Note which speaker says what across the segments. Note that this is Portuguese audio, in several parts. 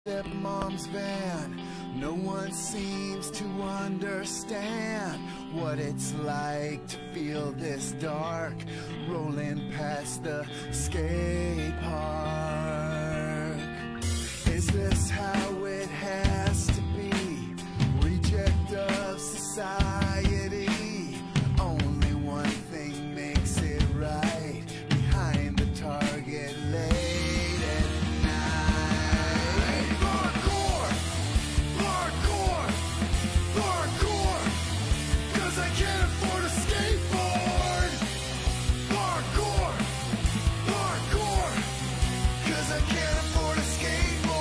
Speaker 1: Stepmom's van. No one seems to understand what it's like to feel this dark, rolling past the skate park. Is this how it has to be? Reject of society. Only one thing makes it right. Behind the target late at night. Parkour! Parkour! Parkour! 'Cause I can't afford a skateboard. Parkour! Parkour! 'Cause I can't afford a skateboard.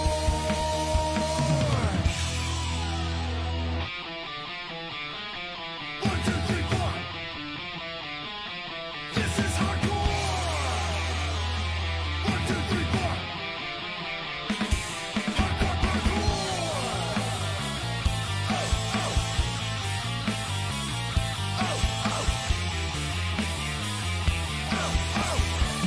Speaker 1: 1, 2, 3, 4. This is hardcore. 1, 2, 3, 4. Hardcore parkour. Oh, oh. Oh, oh. Oh, oh.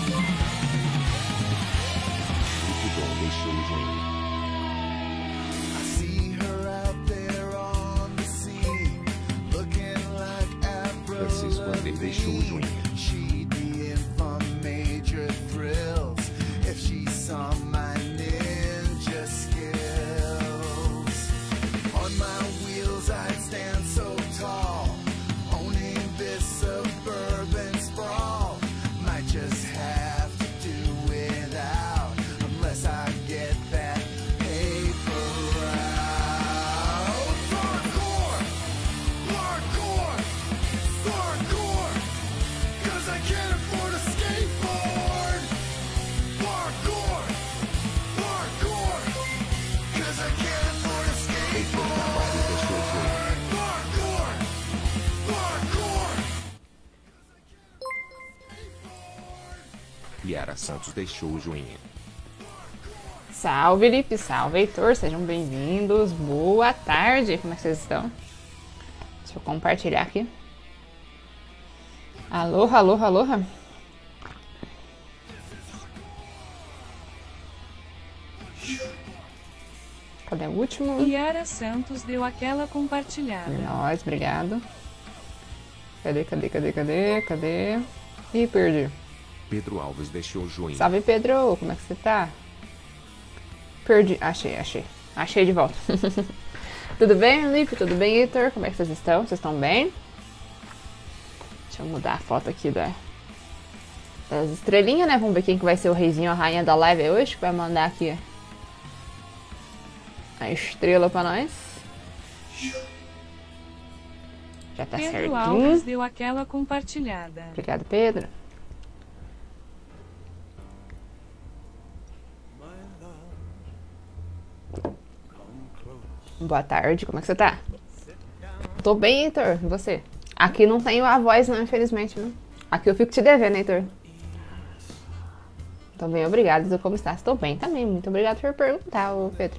Speaker 1: I see her out there on the scene, looking like
Speaker 2: Francisco André deixou o joinha.
Speaker 1: She'd be in for major thrills if she saw my ninja skills. On my wheels I'd stand so tall, owning this suburban sprawl. Might just have to do without, unless I get that paper route. Parkour! Parkour! Parkour! 'Cause I can't afford a skateboard. Parkour! Parkour! 'Cause I can't afford a skateboard. Parkour! Parkour!
Speaker 2: Yara Santos deixou o joinha.
Speaker 3: Salve, Lipe, salve, Heitor, sejam bem-vindos. Boa tarde, como é que vocês estão? Deixa eu compartilhar aqui. Aloha, aloha, aloha. Cadê o último?
Speaker 4: Yara Santos deu aquela compartilhada.
Speaker 3: Nós, obrigado. Cadê? Ih, perdi.
Speaker 2: Pedro Alves deixou o joinha.
Speaker 3: Salve, Pedro, como é que você tá? Perdi, achei. Achei de volta. Tudo bem, Lipe? Tudo bem, Heitor? Como é que vocês estão? Vocês estão bem? Deixa eu mudar a foto aqui das estrelinhas, né? Vamos ver quem que vai ser o reizinho, a rainha da live hoje, que vai mandar aqui a estrela pra nós. Já tá
Speaker 4: Pedro
Speaker 3: certinho.
Speaker 4: Alves deu aquela compartilhada.
Speaker 3: Obrigado, Pedro. Boa tarde, como é que você tá? Tô bem, Heitor, e você? Aqui não tenho a voz, não, infelizmente, viu? Aqui eu fico te devendo, Heitor. Tô bem, obrigado. Como está? Estou bem também, muito obrigado por perguntar, ô Pedro.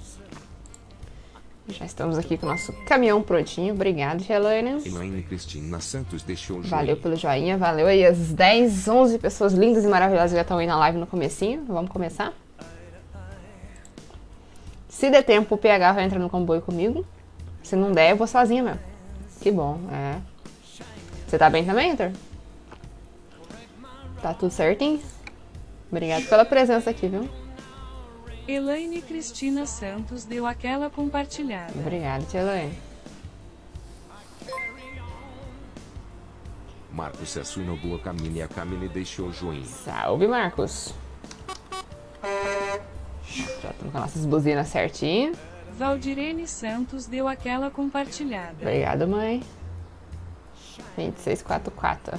Speaker 3: Já estamos aqui com o nosso caminhão prontinho. Obrigado, Helena.
Speaker 2: Elaine Cristina Santos deixou o joinha.
Speaker 3: Valeu pelo joinha, valeu aí as 10, 11 pessoas lindas e maravilhosas que já estão aí na live no comecinho. Vamos começar? Se der tempo, o PH vai entrar no comboio comigo. Se não der, eu vou sozinha mesmo. Que bom, é. Você tá bem também, Heitor? Tá tudo certinho? Obrigado pela presença aqui, viu?
Speaker 4: Elaine Cristina Santos deu aquela compartilhada.
Speaker 3: Obrigado, tia Elaine.
Speaker 2: Marcos Sassuino Boa Camille, a Camille deixou o joinha.
Speaker 3: Salve, Marcos. Já estamos com nossas buzinas certinho.
Speaker 4: Valdirene Santos deu aquela compartilhada.
Speaker 3: Obrigado, mãe. 2644.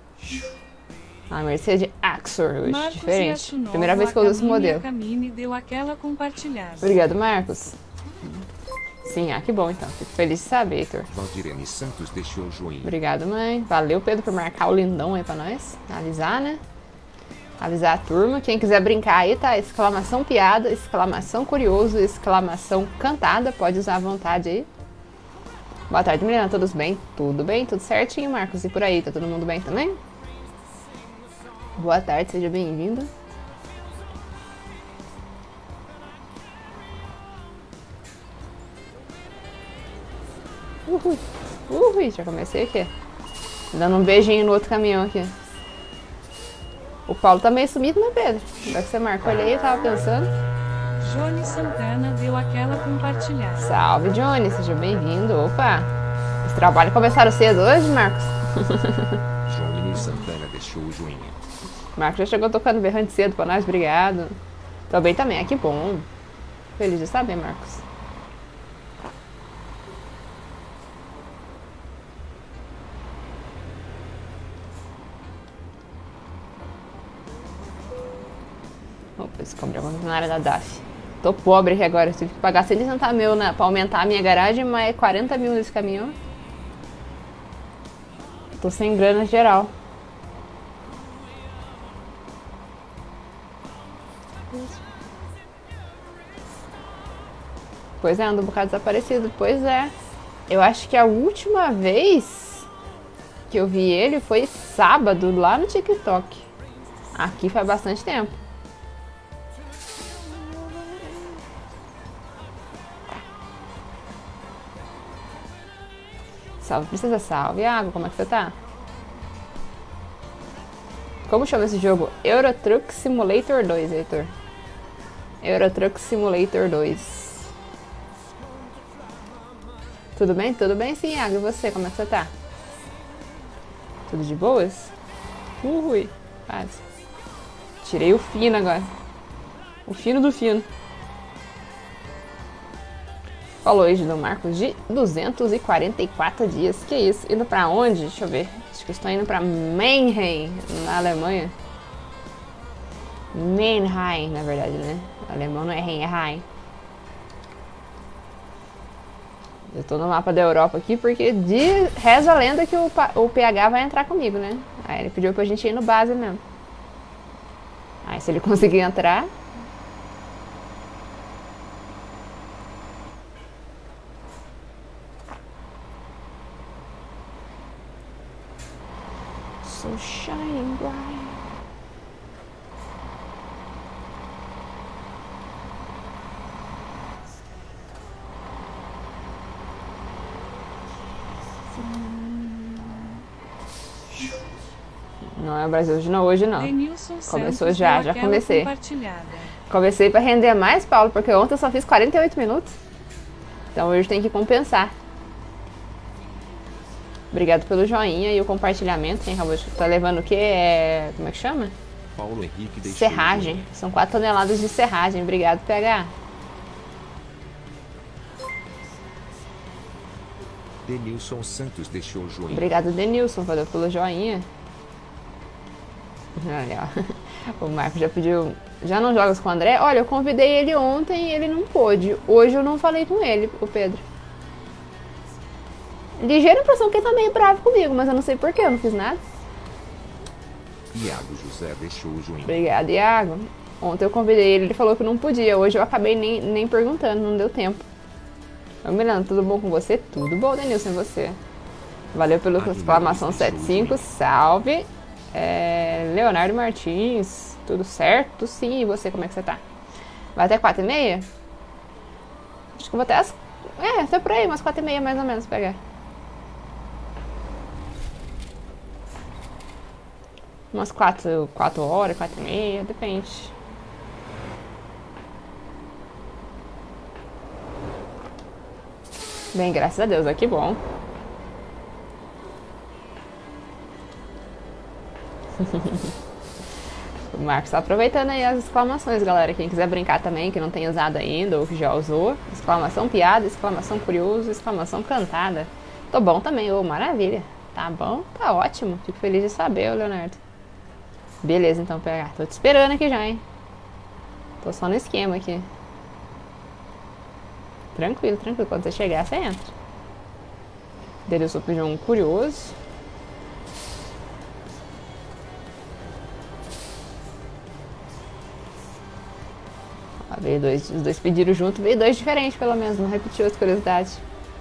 Speaker 3: A Mercedes Axor hoje,
Speaker 4: Marcos
Speaker 3: diferente.
Speaker 4: Yasunovo,
Speaker 3: Primeira vez que eu uso esse modelo.
Speaker 4: Camine deu aquela compartilhada.
Speaker 3: Obrigado, Marcos. Sim, que bom então. Fico feliz de saber, Heitor.
Speaker 2: Valdirene Santos deixou o joinha.
Speaker 3: Obrigado, mãe. Valeu, Pedro, por marcar o lindão aí pra nós. Avisar, né? Avisar a turma. Quem quiser brincar aí, tá? Exclamação piada, exclamação curioso, exclamação cantada. Pode usar à vontade aí. Boa tarde, Milena. Todos bem? Tudo bem? Tudo certinho, Marcos? E por aí? Tá todo mundo bem também? Boa tarde, seja bem-vindo. Uhul. Uhul, já comecei aqui. Dando um beijinho no outro caminhão aqui. O Paulo tá meio sumido, né, Pedro? Já que você marcou ele aí, eu tava pensando.
Speaker 4: Johnny Santana deu aquela compartilhada.
Speaker 3: Salve, Johnny, seja bem-vindo. Opa, os trabalhos começaram cedo hoje, Marcos?
Speaker 2: Johnny Santana deixou o joinha.
Speaker 3: Marcos já chegou tocando berrante cedo pra nós, obrigado. Tô bem também, que bom. Feliz de saber, Marcos. Opa, descobri uma na área da DAF. Tô pobre aqui agora, tive que pagar 160 mil pra aumentar a minha garagem, mas é 40 mil nesse caminhão. Tô sem grana geral. Pois é, anda um bocado desaparecido. Pois é. Eu acho que a última vez que eu vi ele foi sábado, lá no TikTok. Aqui faz bastante tempo. Salve, princesa, salve. Água, como é que você tá? Como chama esse jogo? Euro Truck Simulator 2, Heitor. Euro Truck Simulator 2. Tudo bem? Tudo bem sim, Água. E você, como é que você tá? Tudo de boas? Ui, quase. Tirei o fino agora. O fino do fino. Falou hoje do Marcos de 244 dias. Que isso? Indo pra onde? Deixa eu ver. Acho que estou indo pra Mannheim, na Alemanha. Mannheim, na verdade, né? Alemão não é Rhein, é Rhein. Eu tô no mapa da Europa aqui porque reza a lenda que o PH vai entrar comigo, né? Aí ele pediu pra gente ir no base mesmo. Aí se ele conseguir entrar... So shining bright. Não é o Brasil de não, hoje não.
Speaker 4: Denilson
Speaker 3: Começou
Speaker 4: Santos
Speaker 3: já
Speaker 4: deu aquela
Speaker 3: comecei.
Speaker 4: compartilhada.
Speaker 3: Comecei pra render mais, Paulo, porque ontem eu só fiz 48 minutos. Então hoje tem que compensar. Obrigado pelo joinha e o compartilhamento. Quem acabou de... Tá levando o quê? Como é que chama?
Speaker 2: Paulo Henrique deixou
Speaker 3: Serragem.
Speaker 2: o joinha.
Speaker 3: São 4 toneladas de serragem. Obrigado, PH.
Speaker 2: Denilson Santos deixou o joinha.
Speaker 3: Obrigado, Denilson. Valeu pelo joinha. Olha, ó. O Marco já pediu... Já não jogas com o André? Olha, eu convidei ele ontem e ele não pôde. Hoje eu não falei com ele, o Pedro. Ligeira impressão que ele tá meio bravo comigo, mas eu não sei porquê, eu não fiz nada.
Speaker 2: Iago José deixou o joinha.
Speaker 3: Obrigada, Iago. Ontem eu convidei ele, ele falou que não podia. Hoje eu acabei nem perguntando, não deu tempo. Ô, Milano, tudo bom com você? Tudo bom, Denilson, e você? Valeu pela exclamação 75, salve. Leonardo Martins, tudo certo? Sim, e você, como é que você tá? Vai até 4h30? Acho que eu vou até as... até por aí, umas 4h30 mais ou menos, pegar. Umas 4 horas, 4h30, depende. Bem, graças a Deus, que bom. O Marcos tá aproveitando aí as exclamações, galera. Quem quiser brincar também, que não tem usado ainda ou que já usou. Exclamação piada, exclamação curioso, exclamação cantada. Tô bom também, ô, maravilha. Tá bom? Tá ótimo. Fico feliz de saber, ô, Leonardo. Beleza, então, PH. Tô te esperando aqui já, hein? Tô só no esquema aqui. Tranquilo, tranquilo. Quando você chegar, você entra. Denilson pediu um curioso. Ó, veio dois, os dois pediram junto. Veio dois diferentes, pelo menos. Não repetiu as curiosidades.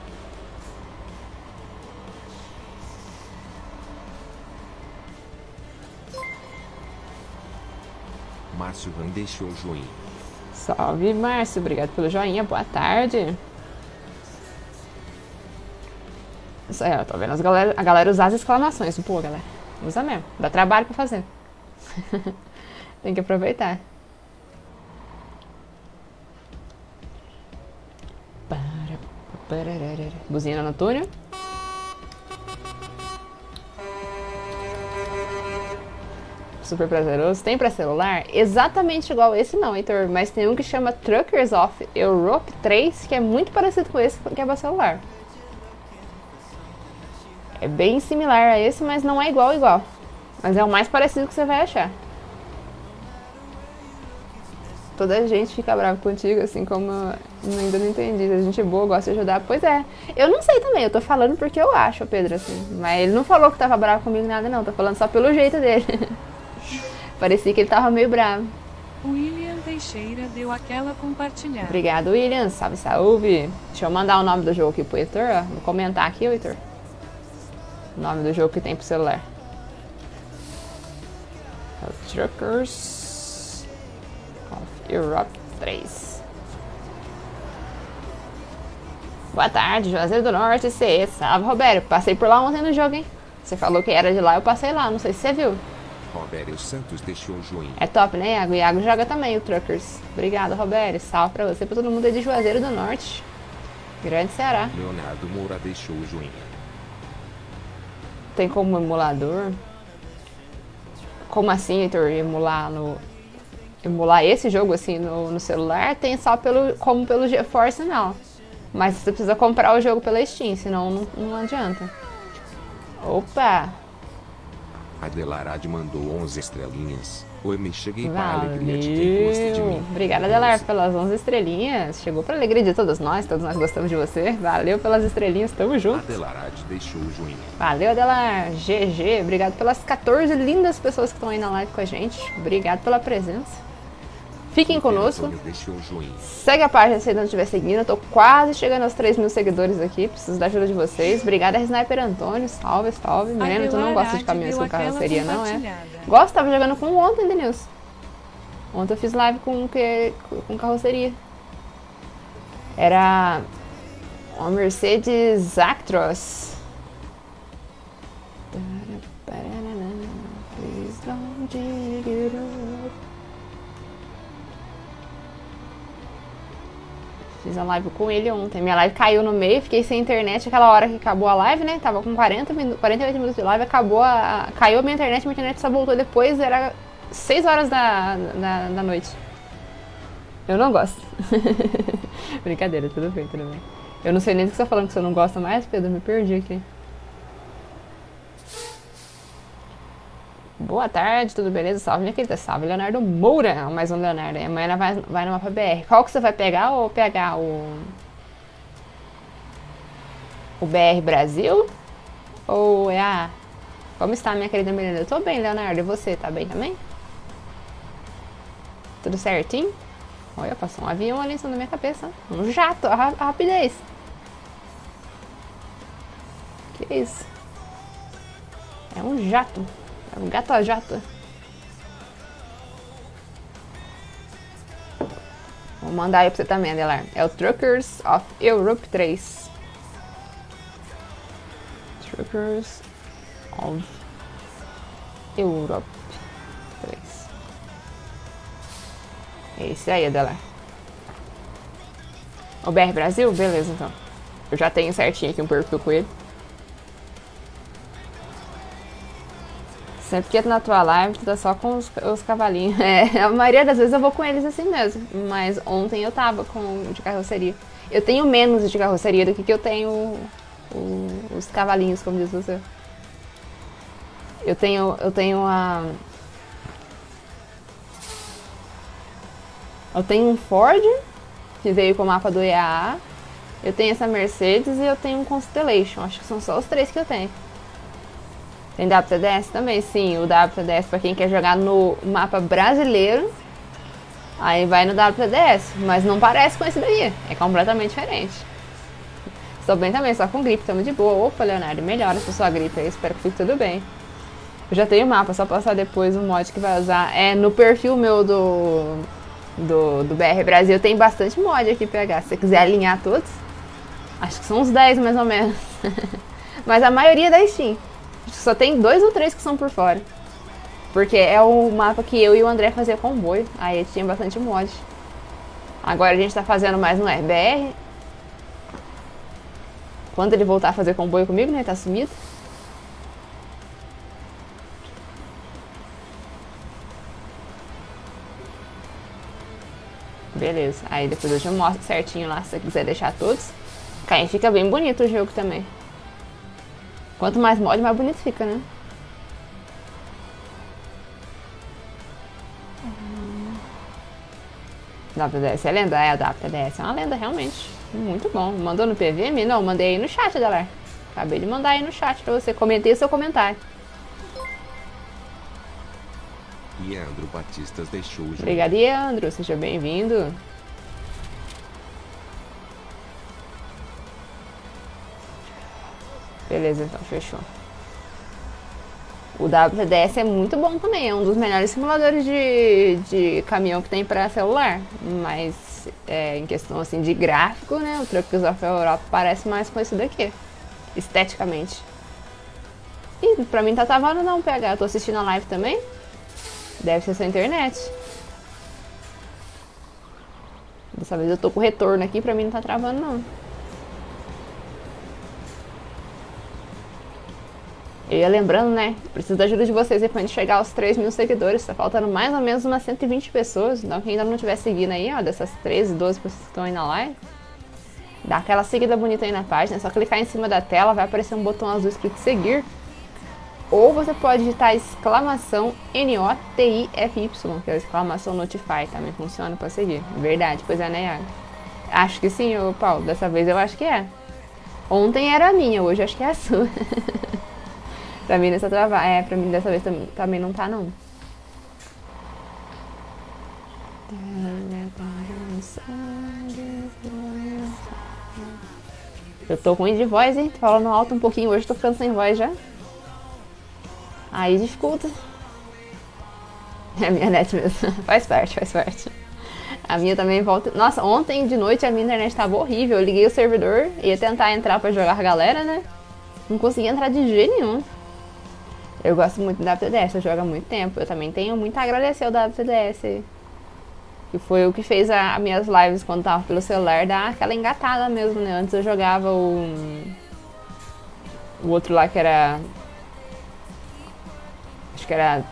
Speaker 2: Márcio Ram deixou o joinha.
Speaker 3: Salve, Márcio. Obrigado pelo joinha. Boa tarde. Isso aí, ó, tô vendo a galera usar as exclamações. Pô, galera, usa mesmo. Dá trabalho pra fazer. Tem que aproveitar. Buzina no túnel. Super prazeroso. Tem pra celular? Exatamente igual esse não, Heitor. Mas tem um que chama Truckers of Europe 3, que é muito parecido com esse, que é pra celular. É bem similar a esse, mas não é igual. Mas é o mais parecido que você vai achar. Toda a gente fica brava contigo, assim como eu ainda não entendi. A gente é boa, gosta de ajudar. Pois é. Eu não sei também, eu tô falando porque eu acho, Pedro, assim. Mas ele não falou que tava bravo comigo nada, não. Tô falando só pelo jeito dele. Parecia que ele tava meio bravo.
Speaker 4: William Teixeira deu aquela compartilhada.
Speaker 3: Obrigado, William. Salve, salve. Deixa eu mandar o nome do jogo aqui pro Heitor, ó. Vou comentar aqui, Heitor. O nome do jogo que tem pro celular. Truckers of Europe 3. Boa tarde, Juazeiro do Norte, C. Salve, Roberto. Passei por lá ontem no jogo, hein? Você falou que era de lá, eu passei lá. Não sei se você viu.
Speaker 2: Roberto Santos deixou o joinha.
Speaker 3: É top, né, Iago? Iago joga também o Truckers. Obrigado, Roberto. Salve pra você e pra todo mundo aí de Juazeiro do Norte. Grande Ceará.
Speaker 2: Leonardo Moura deixou o joinha.
Speaker 3: Tem como emulador? Como assim, Heitor? Emular esse jogo assim no celular? Tem só como pelo GeForce Now. Mas você precisa comprar o jogo pela Steam, senão não adianta. Opa!
Speaker 2: Adelarade mandou 11 estrelinhas. Oi, me cheguei para a alegria de quem gosta de mim.
Speaker 3: Obrigada, Adelar, pelas 11 estrelinhas. Chegou para a alegria de todos nós gostamos de você. Valeu pelas estrelinhas, tamo junto.
Speaker 2: Adelarade deixou o joinha.
Speaker 3: Valeu, Adelar. GG, obrigado pelas 14 lindas pessoas que estão aí na live com a gente. Obrigado pela presença. Fiquem conosco. Segue a página se ainda não estiver seguindo. Eu tô quase chegando aos 3 mil seguidores aqui. Preciso da ajuda de vocês. Obrigada, Sniper Antônio. Salve, salve. Menino, tu não gosta de caminhões com carroceria, não é? Gosto, tava jogando com ontem, Denilson. Ontem eu fiz live com carroceria. Era uma Mercedes Actros. Please don't dig it up. Fiz a live com ele ontem. Minha live caiu no meio, fiquei sem internet aquela hora que acabou a live, né? Tava com 48 minutos de live, caiu a minha internet só voltou depois, era 6 horas da noite. Eu não gosto. Brincadeira, tudo bem. Eu não sei nem do que você tá falando que você não gosta mais, Pedro, me perdi aqui. Boa tarde, tudo beleza? Salve, minha querida. Salve, Leonardo Moura. Mais um Leonardo. Amanhã ela vai no mapa BR. Qual que você vai pegar ou pegar o BR Brasil? Ou é a... Como está, minha querida menina? Eu tô bem, Leonardo. E você, tá bem também? Tudo certinho? Olha, passou um avião ali em cima da minha cabeça. Um jato, a rapidez. Que isso? É um jato. É um gato a jato. Vou mandar aí pra você também, Adelar. É o Truckers of Europe 3. Truckers of Europe 3. É esse aí, Adelar. O BR Brasil? Beleza, então. Eu já tenho certinho aqui um perfil com ele. Sempre que entra na tua live, tu tá só com os cavalinhos. É, a maioria das vezes eu vou com eles assim mesmo. Mas ontem eu tava de carroceria. Eu tenho menos de carroceria do que eu tenho os cavalinhos, como diz você. Eu tenho um Ford, que veio com o mapa do EAA. Eu tenho essa Mercedes e eu tenho um Constellation. Acho que são só os 3 que eu tenho. Tem WTDS também, sim, o WTDS para quem quer jogar no mapa brasileiro, aí vai no WTDS, mas não parece com esse daí, é completamente diferente. Estou bem também, só com gripe, estamos de boa. Opa, Leonardo, melhora essa sua gripe aí, espero que fique tudo bem. Eu já tenho o mapa, só passar depois o mod que vai usar. É, no perfil meu do BR Brasil tem bastante mod aqui, PH, se você quiser alinhar todos. Acho que são uns 10 mais ou menos. Mas a maioria da Steam. Só tem 2 ou 3 que são por fora. Porque é o mapa que eu e o André fazia comboio. Aí tinha bastante mod. Agora a gente tá fazendo mais no RBR. Quando ele voltar a fazer comboio comigo, né? Tá sumido. Beleza. Aí depois eu te mostro certinho lá, se você quiser deixar todos. Aí fica bem bonito o jogo também. Quanto mais mod, mais bonito fica, né? WDS é lenda? É, a WDS é uma lenda, realmente. Muito bom. Mandou no PVM? Não, mandei aí no chat, galera. Acabei de mandar aí no chat pra você. Comentei o seu comentário.
Speaker 2: Leandro Batistas deixou o jogo.
Speaker 3: Obrigada, Leandro. Seja bem-vindo. Beleza, então, fechou. O WDS é muito bom também, é um dos melhores simuladores de caminhão que tem para celular. Mas em questão assim de gráfico, né, o Trucks of Europa parece mais com esse daqui, esteticamente. E pra mim tá travando não, PH. Eu tô assistindo a live também. Deve ser sua internet. Dessa vez eu tô com retorno aqui, pra mim não tá travando não. Eu ia lembrando, né? Preciso da ajuda de vocês aí pra gente chegar aos 3.000 seguidores. Tá faltando mais ou menos umas 120 pessoas. Então quem ainda não estiver seguindo aí, ó, dessas 13, 12 pessoas que estão aí na live, dá aquela seguida bonita aí na página. É só clicar em cima da tela, vai aparecer um botão azul escrito seguir. Ou você pode digitar exclamação NOTIFY, que é a exclamação notify, também funciona pra seguir. Verdade, pois é, né, Iago? Acho que sim, ô Paulo. Dessa vez eu acho que é. Ontem era a minha, hoje acho que é a sua. Pra mim nessa travar. É, pra mim dessa vez também não tá não. Eu tô ruim de voz, hein? Tô falando alto um pouquinho hoje, tô ficando sem voz já. Aí dificulta. É a minha net mesmo. Faz parte, faz parte. A minha também volta. Nossa, ontem de noite a minha internet tava horrível. Eu liguei o servidor, ia tentar entrar pra jogar com a galera, né? Não conseguia entrar de jeito nenhum. Eu gosto muito do WTDS, eu jogo há muito tempo. Eu também tenho muito a agradecer ao WTDS. Que foi o que fez as minhas lives quando tava pelo celular dar aquela engatada mesmo, né? Antes eu jogava o outro lá que era... Acho que era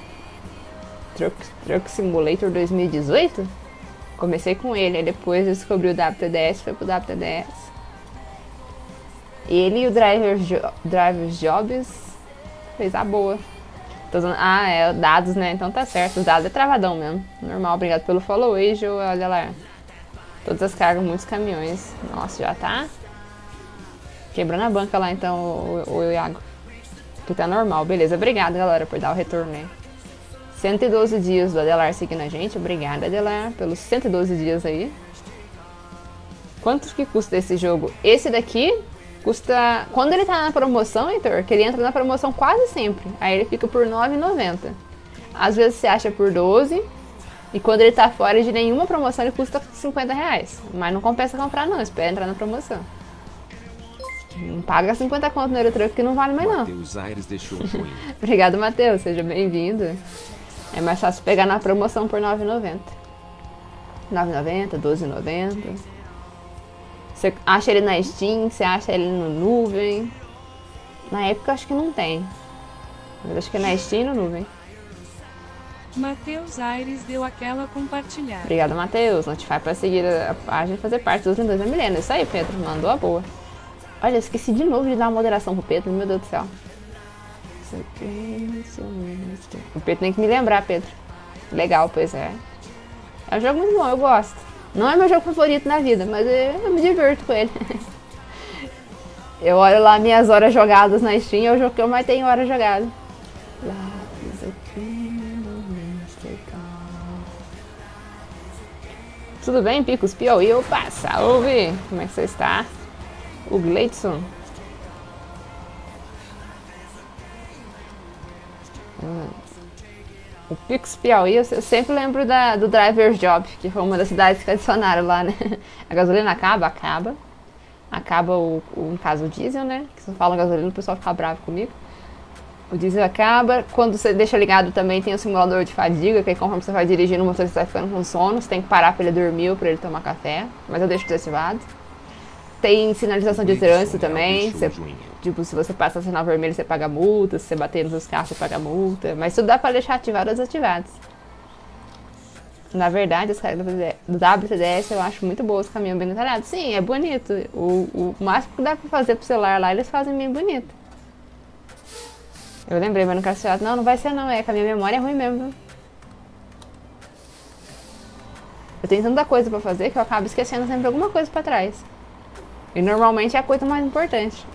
Speaker 3: Truck Simulator 2018. Comecei com ele, aí depois eu descobri o WTDS, foi pro WTDS. Ele e o Drivers Jobs fez a boa. Ah, é dados, né? Então tá certo. Os dados é travadão mesmo. Normal, obrigado pelo follow, Age. Olha lá. Todas as cargas, muitos caminhões. Nossa, já tá quebrando a banca lá então, o Iago. Que tá normal, beleza. Obrigado, galera, por dar o retorno, né? 112 dias do Adelar seguindo a gente. Obrigada, Adelar, pelos 112 dias aí. Quanto que custa esse jogo? Esse daqui custa... Quando ele tá na promoção, Heitor, que ele entra na promoção quase sempre. Aí ele fica por R$ 9,90. Às vezes você acha por 12. E quando ele tá fora de nenhuma promoção, ele custa R$50. Mas não compensa comprar não, espera entrar na promoção. Não paga 50 conto no Eurotruck que não vale mais não.
Speaker 2: Matheus Aires deixou um joinha.
Speaker 3: Obrigado, Matheus, seja bem-vindo. É mais fácil pegar na promoção por R$ 9,90. R$ 9,90, R$12,90. Você acha ele na Steam, você acha ele no Nuvem. Na época acho que não tem. Mas acho que é na Steam e no Nuvem.
Speaker 4: Matheus Aires deu aquela compartilhada.
Speaker 3: Obrigado, Matheus. Notify pra seguir a página e fazer parte dos Lindões da Milena. Isso aí, Pedro. Mandou a boa. Olha, esqueci de novo de dar uma moderação pro Pedro. Meu Deus do céu. O Pedro tem que me lembrar, Pedro. Legal, pois é. É um jogo muito bom, eu gosto. Não é meu jogo favorito na vida, mas eu me divirto com ele. Eu olho lá minhas horas jogadas na Steam, é o jogo que eu mais tenho horas jogadas. Tudo bem, Picos Piauí? Opa, salve! Como é que você está? O Gleidson. O Picos Piauí, eu sempre lembro do Driver's Job, que foi uma das cidades que adicionaram lá, né? A gasolina acaba. acaba no caso o diesel, né? Que se eu falo gasolina, o pessoal fica bravo comigo. O diesel acaba. Quando você deixa ligado também tem o simulador de fadiga, que aí conforme você vai dirigindo, o motorista vai ficando com sono. Você tem que parar pra ele dormir ou pra ele tomar café. Mas eu deixo desativado. Tem sinalização de trânsito também. Tipo, se você passa sinal vermelho, você paga multa. Se você bater nos carros, você paga multa. Mas tudo dá pra deixar ativado ou desativado. Na verdade, as caras do WTDS eu acho muito boas, caminhão bem detalhado. Sim, é bonito. O máximo que dá pra fazer pro celular lá, eles fazem bem bonito. Eu lembrei, mas no caso não vai ser não, é que a minha memória é ruim mesmo, viu? Eu tenho tanta coisa pra fazer que eu acabo esquecendo sempre alguma coisa pra trás. E normalmente é a coisa mais importante.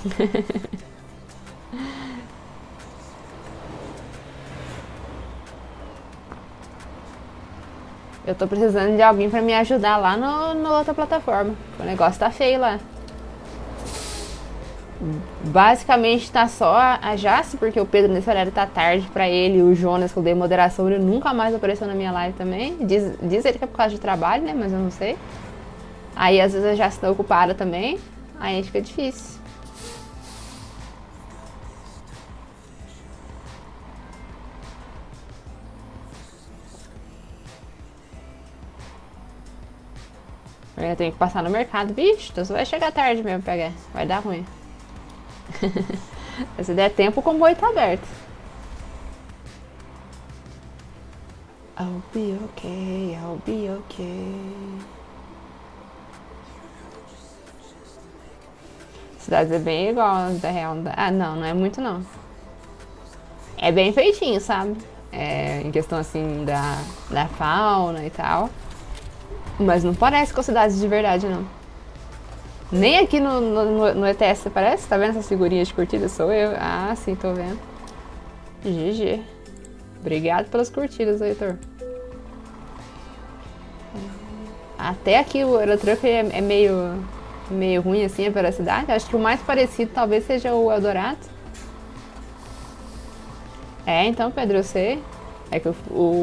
Speaker 3: Eu tô precisando de alguém pra me ajudar lá na outra plataforma. O negócio tá feio lá. Basicamente tá só a Jace, porque o Pedro nesse horário tá tarde pra ele. O Jonas, que eu dei moderação, ele nunca mais apareceu na minha live também. Diz ele que é por causa de trabalho, né? Mas eu não sei. Aí às vezes a Jace tá ocupada também. Aí fica difícil. Eu ainda tenho que passar no mercado. Vixe, então você vai chegar tarde mesmo pegar. Vai dar ruim. Se der tempo, o comboio tá aberto. I'll be okay, I'll be okay. Cidades é bem igual da real. Ah, não é muito não. É bem feitinho, sabe? É, em questão assim da fauna e tal. Mas não parece com cidades de verdade, não. Nem aqui no ETS parece. Tá vendo essas figurinhas de curtida? Sou eu. Ah, sim, tô vendo. GG. Obrigado pelas curtidas, Heitor. Até aqui o Eurotruck é meio ruim assim pela cidade. Acho que o mais parecido talvez seja o Eldorado. É, então, Pedro, eu sei. É que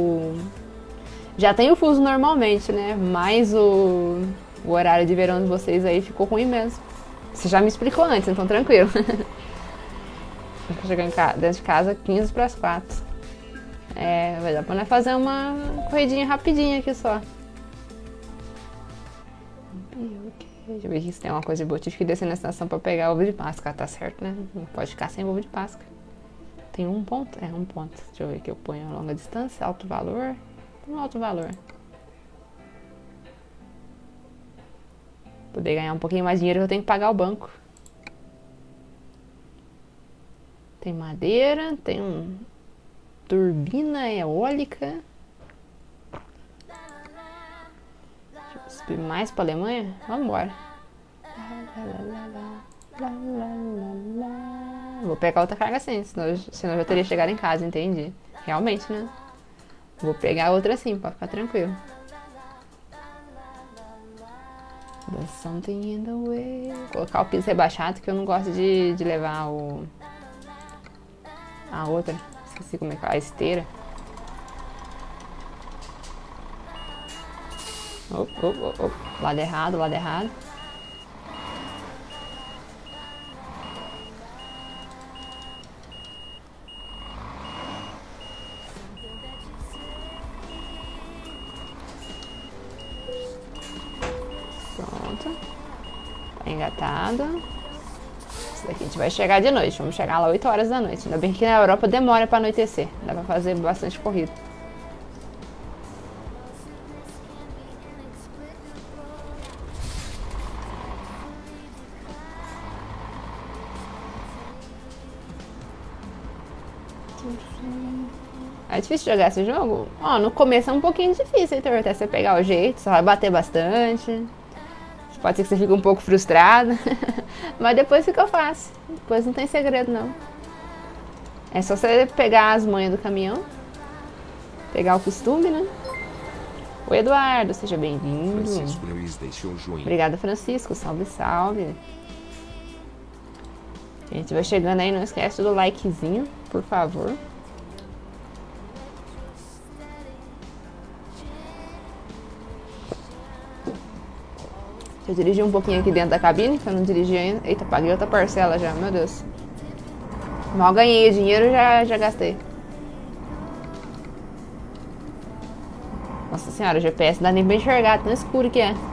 Speaker 3: já tem o fuso normalmente, né? Mas o horário de verão de vocês aí ficou ruim mesmo. Você já me explicou antes, então tranquilo. Vou chegar dentro de casa 15 para as 4. É, vai dar pra nós fazer uma corridinha rapidinha aqui só. Deixa eu ver aqui se tem uma coisa boa. Tive que descer na estação pra pegar ovo de Páscoa. Tá certo, né? Não pode ficar sem ovo de Páscoa. Tem um ponto? É, um ponto. Deixa eu ver que eu ponho a longa distância, alto valor. Um alto valor. Poder ganhar um pouquinho mais de dinheiro, eu tenho que pagar o banco. Tem madeira, tem turbina eólica. Deixa eu subir mais pra Alemanha? Vamos embora. Vou pegar outra carga sim, senão eu já teria chegado em casa, entendi. Realmente, né? Vou pegar outra sim, pra ficar tranquilo. There's something in the way. Vou colocar o piso rebaixado, que eu não gosto de levar a outra. Esqueci como é que é, a esteira. Lado errado, lado errado. Pronto. Tá engatado. Isso daqui a gente vai chegar de noite. Vamos chegar lá 8 horas da noite. Ainda bem que na Europa demora pra anoitecer. Dá pra fazer bastante corrida. É difícil jogar esse jogo? Ó, no começo é um pouquinho difícil, então até você pegar o jeito, só vai bater bastante. Pode ser que você fique um pouco frustrado. Mas depois fica fácil. Depois não tem segredo, não. É só você pegar as manhas do caminhão. Pegar o costume, né? Oi, Eduardo, seja bem-vindo.
Speaker 2: Francisco Luiz deixou o joinha.
Speaker 3: Obrigada, Francisco. Salve, salve. A gente vai chegando aí, não esquece do likezinho, por favor. Deixa Eu dirigi um pouquinho aqui dentro da cabine, que eu não dirigi ainda. Eita, paguei outra parcela já, meu Deus. Mal ganhei dinheiro, já gastei. Nossa senhora, o GPS não dá nem pra enxergar, tão escuro que é.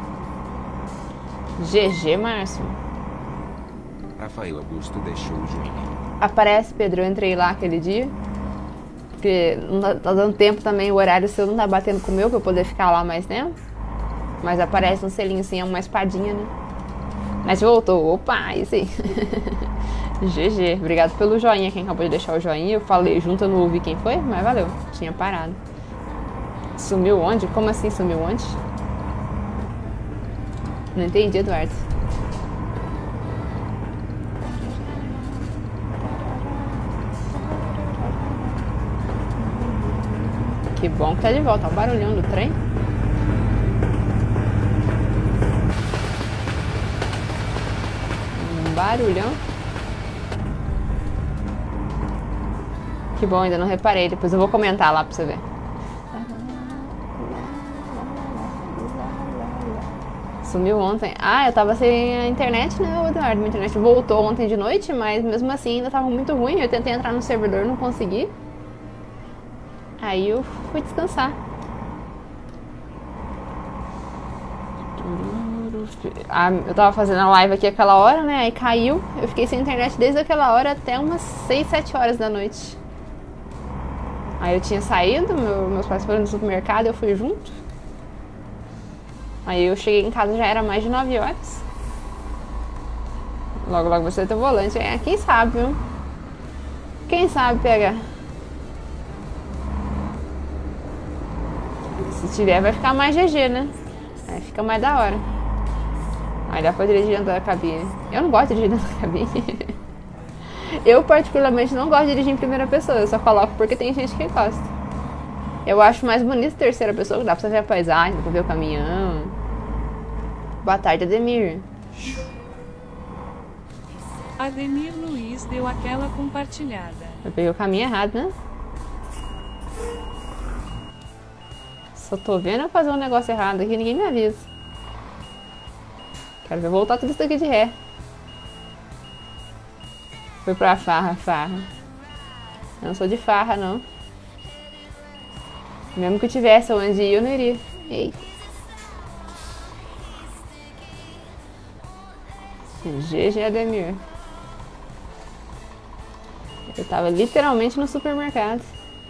Speaker 3: GG, Márcio.
Speaker 2: Rafael Augusto deixou o joinha.
Speaker 3: Aparece, Pedro, eu entrei lá aquele dia. Porque não tá dando tempo também, o horário seu não tá batendo com o meu, pra eu poder ficar lá mais tempo. Mas aparece um selinho assim, é uma espadinha, né? Mas voltou, opa, isso aí. GG, obrigado pelo joinha, quem acabou de deixar o joinha. Eu falei junto, eu não ouvi quem foi, mas valeu, tinha parado. Sumiu onde? Como assim sumiu onde? Não entendi, Eduardo. Que bom que tá de volta. Olha o barulhão do trem. Um barulhão. Que bom, ainda não reparei. Depois eu vou comentar lá pra você ver. Sumiu ontem. Ah, eu tava sem a internet, né, Eduardo? Minha internet voltou ontem de noite, mas mesmo assim ainda tava muito ruim. Eu tentei entrar no servidor, não consegui. Aí eu fui descansar. Ah, eu tava fazendo a live aqui aquela hora, né? Aí caiu. Eu fiquei sem internet desde aquela hora até umas 6, 7 horas da noite. Aí eu tinha saído, meus pais foram no supermercado, eu fui junto. Aí eu cheguei em casa, já era mais de 9 horas. Logo, logo você tem o volante. É, quem sabe, viu? Quem sabe pegar. Se tiver, vai ficar mais GG, né? Aí fica mais da hora. Aí dá pra dirigir dentro da cabine. Eu não gosto de dirigir dentro da cabine. Eu, particularmente, não gosto de dirigir em primeira pessoa. Eu só coloco porque tem gente que gosta. Eu acho mais bonito terceira pessoa, que dá pra você ver a paisagem, dá pra ver o caminhão. Boa tarde, Ademir.
Speaker 4: Ademir Luiz deu aquela compartilhada.
Speaker 3: Eu peguei o caminho errado, né? Só tô vendo eu fazer um negócio errado aqui, ninguém me avisa. Quero ver voltar tudo isso daqui de ré. Fui pra farra. Eu não sou de farra, não. Mesmo que eu tivesse onde ir, eu não iria. Eita. GG, Ademir. Eu tava literalmente no supermercado.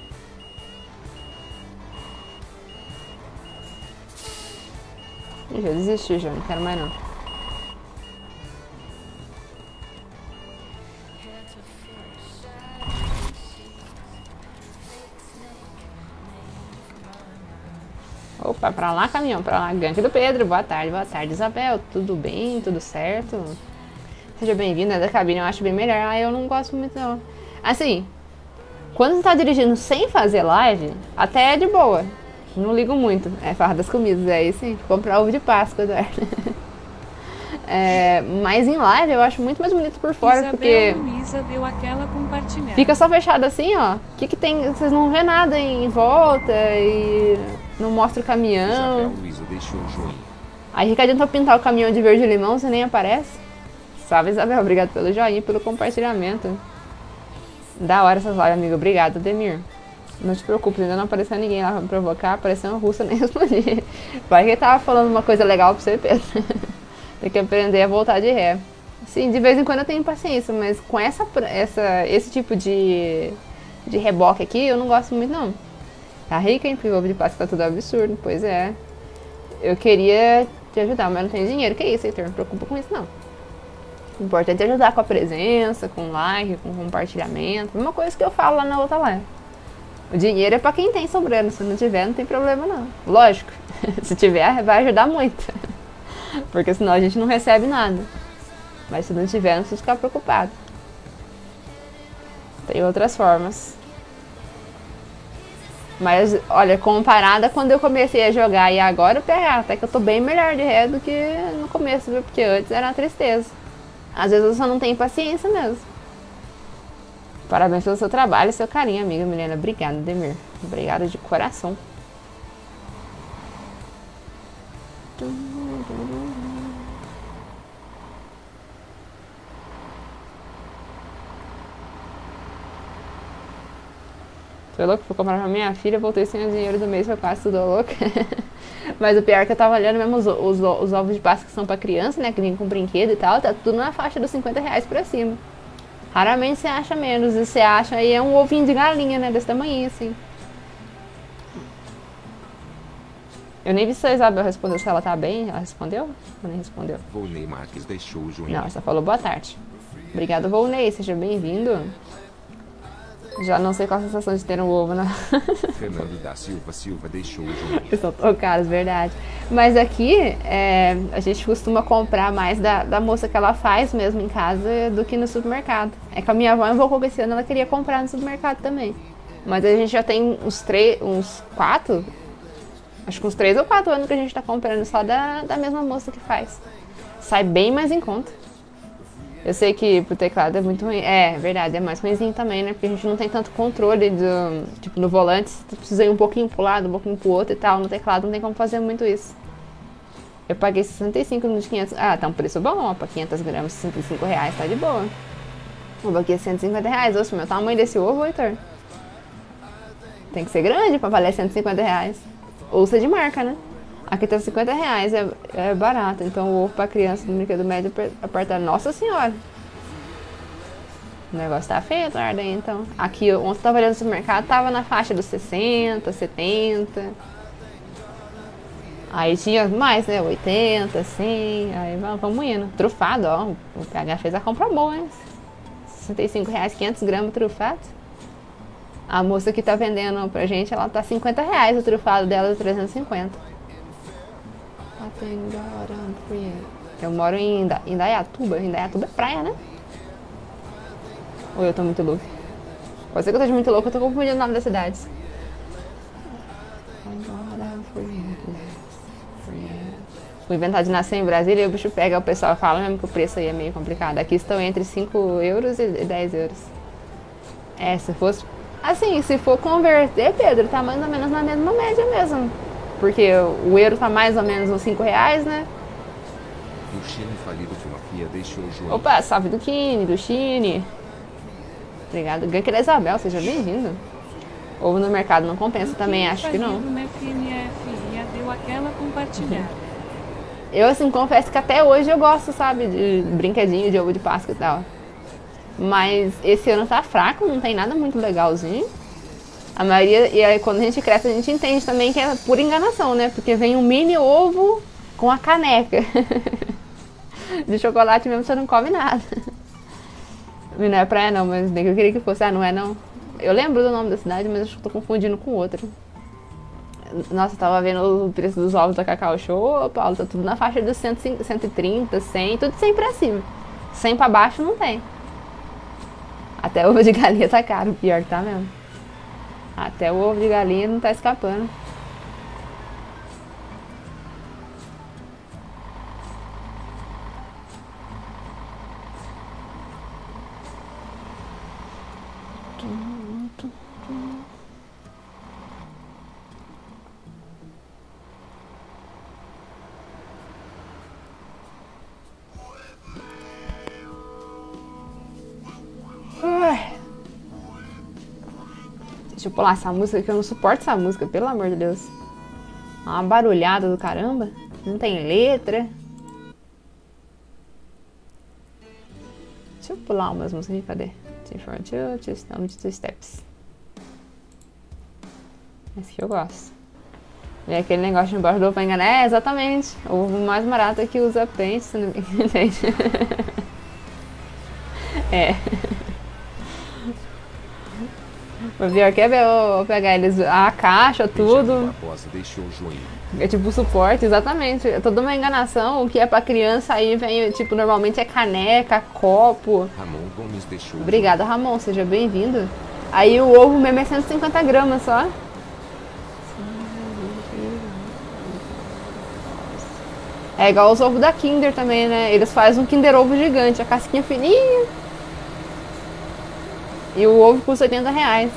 Speaker 3: Eu desisti já, não quero mais não. Opa, pra lá caminhão, pra lá, gangue do Pedro, boa tarde, Isabel, tudo bem, tudo certo? Seja bem-vinda, da cabine eu acho bem melhor, ah, eu não gosto muito não. Assim, quando você tá dirigindo sem fazer live, até é de boa, não ligo muito, é farra das comidas, é isso sim, comprar ovo de Páscoa, Eduardo. Mas em live eu acho muito mais bonito por fora,
Speaker 4: Isabel
Speaker 3: porque
Speaker 4: Luiza deu aquela compartilhada.
Speaker 3: fica só fechado assim, ó, o que tem, vocês não vê nada em volta e não mostra o caminhão.
Speaker 2: Isabel Luiza deixou o joinha.
Speaker 3: Aí Ricardinho pra pintar o caminhão de verde limão, você nem aparece. Salve, Isabel, obrigado pelo joinha e pelo compartilhamento. Da hora essas lives, amigo, obrigado, Ademir. Não te preocupe, ainda não apareceu ninguém lá pra me provocar, apareceu uma russa, nem respondi. Vai que ele tava falando uma coisa legal pra você, Pedro. Tem que aprender a voltar de ré. Sim, de vez em quando eu tenho paciência, mas com esse tipo de reboque aqui, eu não gosto muito não. Tá rica, hein? Porque o ovo de Páscoa tá tudo absurdo, pois é. Eu queria te ajudar, mas não tenho dinheiro. Que isso, Heitor? Não preocupa com isso, não. O importante é ajudar com a presença, com like, com compartilhamento. Uma coisa que eu falo lá na outra live. O dinheiro é pra quem tem sobrando. Se não tiver, não tem problema, não. Lógico, se tiver, vai ajudar muito. Porque senão a gente não recebe nada. Mas se não tiver, não precisa ficar preocupado. Tem outras formas. Mas, olha, comparada quando eu comecei a jogar e agora eu pegar, até que eu tô bem melhor de ré do que no começo, viu? Porque antes era uma tristeza. Às vezes eu só não tenho paciência mesmo. Parabéns pelo seu trabalho e seu carinho, amiga Milena. Obrigada, Demir. Obrigada de coração. Foi louco, fui comprar pra minha filha, voltei sem o dinheiro do mês, foi quase tudo louco. Mas o pior é que eu tava olhando mesmo os ovos de Páscoa que são pra criança, né? Que vem com brinquedo e tal, tá tudo na faixa dos R$50 pra cima. Raramente você acha menos, e você acha aí é um ovinho de galinha, né? Desse tamanho, assim. Eu nem vi se a Isabel respondeu se ela tá bem. Ela respondeu? Ou nem respondeu?
Speaker 2: Volney Marques deixou o joinha.
Speaker 3: Não, ela só falou boa tarde. Obrigada, Volney. Seja bem-vindo. Já não sei qual a sensação de ter um ovo, né?
Speaker 2: Fernando da Silva deixou o joinha.
Speaker 3: Eles são tão caros, verdade. Mas aqui, a gente costuma comprar mais da moça que ela faz mesmo em casa do que no supermercado. É que a minha avó, em Vococo, esse ano, ela queria comprar no supermercado também. Mas a gente já tem uns 4, acho que uns 3 ou 4 anos que a gente tá comprando só da mesma moça que faz. Sai bem mais em conta. Eu sei que pro teclado é muito ruim. É, verdade, é mais ruimzinho também, né? Porque a gente não tem tanto controle tipo, no volante, você precisa ir um pouquinho pro lado, um pouquinho pro outro e tal. No teclado não tem como fazer muito isso. Eu paguei 65 nos 500. Ah, tá um preço bom, ó, pra 500 gramas, R$65, tá de boa. O ovo aqui é R$150. Oxe, meu tamanho desse ovo, Heitor. Tem que ser grande pra valer R$150. Ou ser de marca, né? Aqui tá R$50, é barato. Então o ovo pra criança no brinquedo médio aperta. Nossa senhora! O negócio tá feio, Eduardo, aí então. Aqui, ontem eu tava olhando no supermercado, tava na faixa dos 60, 70. Aí tinha mais, né? 80, 100. Aí vamos indo. Trufado, ó. O PH fez a compra boa, hein? R$65, 500 gramas trufado. A moça que tá vendendo pra gente, ela tá R$50 o trufado dela, 350. Eu moro em Indaiatuba. Indaiatuba é praia, né? Ou eu tô muito louco? Pode ser que eu esteja muito louco, eu tô confundindo o nome das cidades. Fui inventar de nascer em Brasília e o bicho pega, o pessoal fala mesmo que o preço aí é meio complicado. Aqui estão entre 5 euros e 10 euros. É, se fosse... Assim, se for converter, Pedro, tá mais ou menos na mesma média mesmo. Porque o euro tá mais ou menos uns R$5, né?
Speaker 2: O Chine falido Filofia deixou o joinha.
Speaker 3: Opa, salve do Kine, do Chine. Obrigado. Gank da Isabel, seja bem-vindo. Ovo no mercado não compensa também, acho que não.
Speaker 4: Deu aquela compartilhada.
Speaker 3: Eu, assim, confesso que até hoje eu gosto, sabe, de brinquedinho de ovo de Páscoa e tal. Mas esse ano tá fraco, não tem nada muito legalzinho. A maioria, e aí quando a gente cresce, a gente entende também que é pura enganação, né? Porque vem um mini ovo com a caneca. De chocolate mesmo você não come nada. Não é praia não, mas nem que eu queria que fosse. Ah, não é não. Eu lembro do nome da cidade, mas acho que tô confundindo com outra. Nossa, eu tava vendo o preço dos ovos da Cacau Show. Ô, Paulo, tá tudo na faixa dos 130, 100, tudo 100 pra cima. 100 pra baixo não tem. Até o ovo de galinha tá caro, pior que tá mesmo. Até o ovo de galinha não tá escapando. Deixa eu pular essa música que eu não suporto essa música, pelo amor de Deus. É uma barulhada do caramba. Não tem letra. Deixa eu pular umas músicas aqui, cadê? Two steps. Esse que eu gosto. E aquele negócio de embaixo do ovo pra enganar. É, exatamente. O ovo mais barato é que usa pente, você não entende? É. O pior que é pegar eles, a caixa, tudo. É tipo suporte, exatamente. É toda uma enganação. O que é pra criança aí vem, tipo, normalmente é caneca, copo.
Speaker 2: Ramon Gomes deixou.
Speaker 3: Obrigada, Ramon, seja bem-vindo. Aí o ovo mesmo é 150 gramas só. É igual os ovos da Kinder também, né? Eles fazem um Kinder Ovo gigante, a casquinha fininha. E o ovo custa R$80.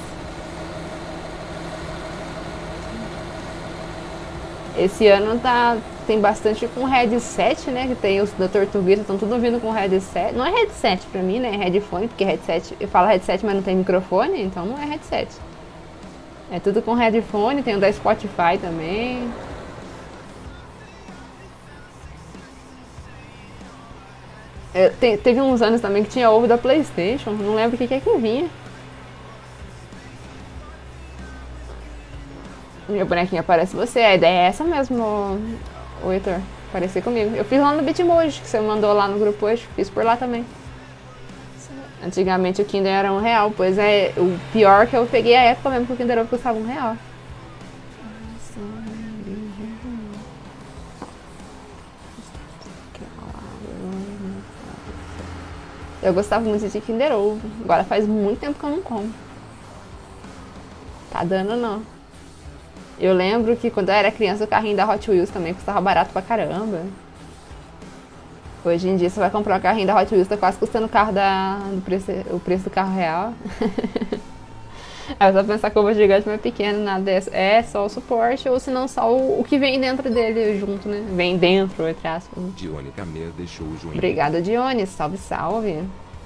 Speaker 3: Esse ano tem bastante com headset, né? Que tem os da Tortuguita, estão tudo vindo com headset. Não é headset pra mim, né? É headphone, porque headset, eu falo headset, mas não tem microfone, então não é headset. É tudo com headphone, tem o da Spotify também. Teve uns anos também que tinha ovo da PlayStation, não lembro o que é que vinha. Minha bonequinha parece você, a ideia é essa mesmo, o Heitor, parecer comigo. Eu fiz lá no Bitmoji, que você mandou lá no grupo hoje, fiz por lá também. Antigamente o Kinder era R$1, pois é, o pior que eu peguei a época mesmo que o Kinder Ovo custava R$1. Eu gostava muito de Kinder Ovo, agora faz muito tempo que eu não como. Tá dando não. Eu lembro que quando eu era criança o carrinho da Hot Wheels também custava barato pra caramba. Hoje em dia você vai comprar um carrinho da Hot Wheels, tá quase custando o preço do carro real. Aí só pensar que o ovo gigante mais pequeno, nada dessa. É só o suporte, ou se não só o que vem dentro dele junto, né? Vem dentro, entre aspas.
Speaker 2: Dione Camer deixou o joinha.
Speaker 3: Obrigada, Dione. Salve, salve.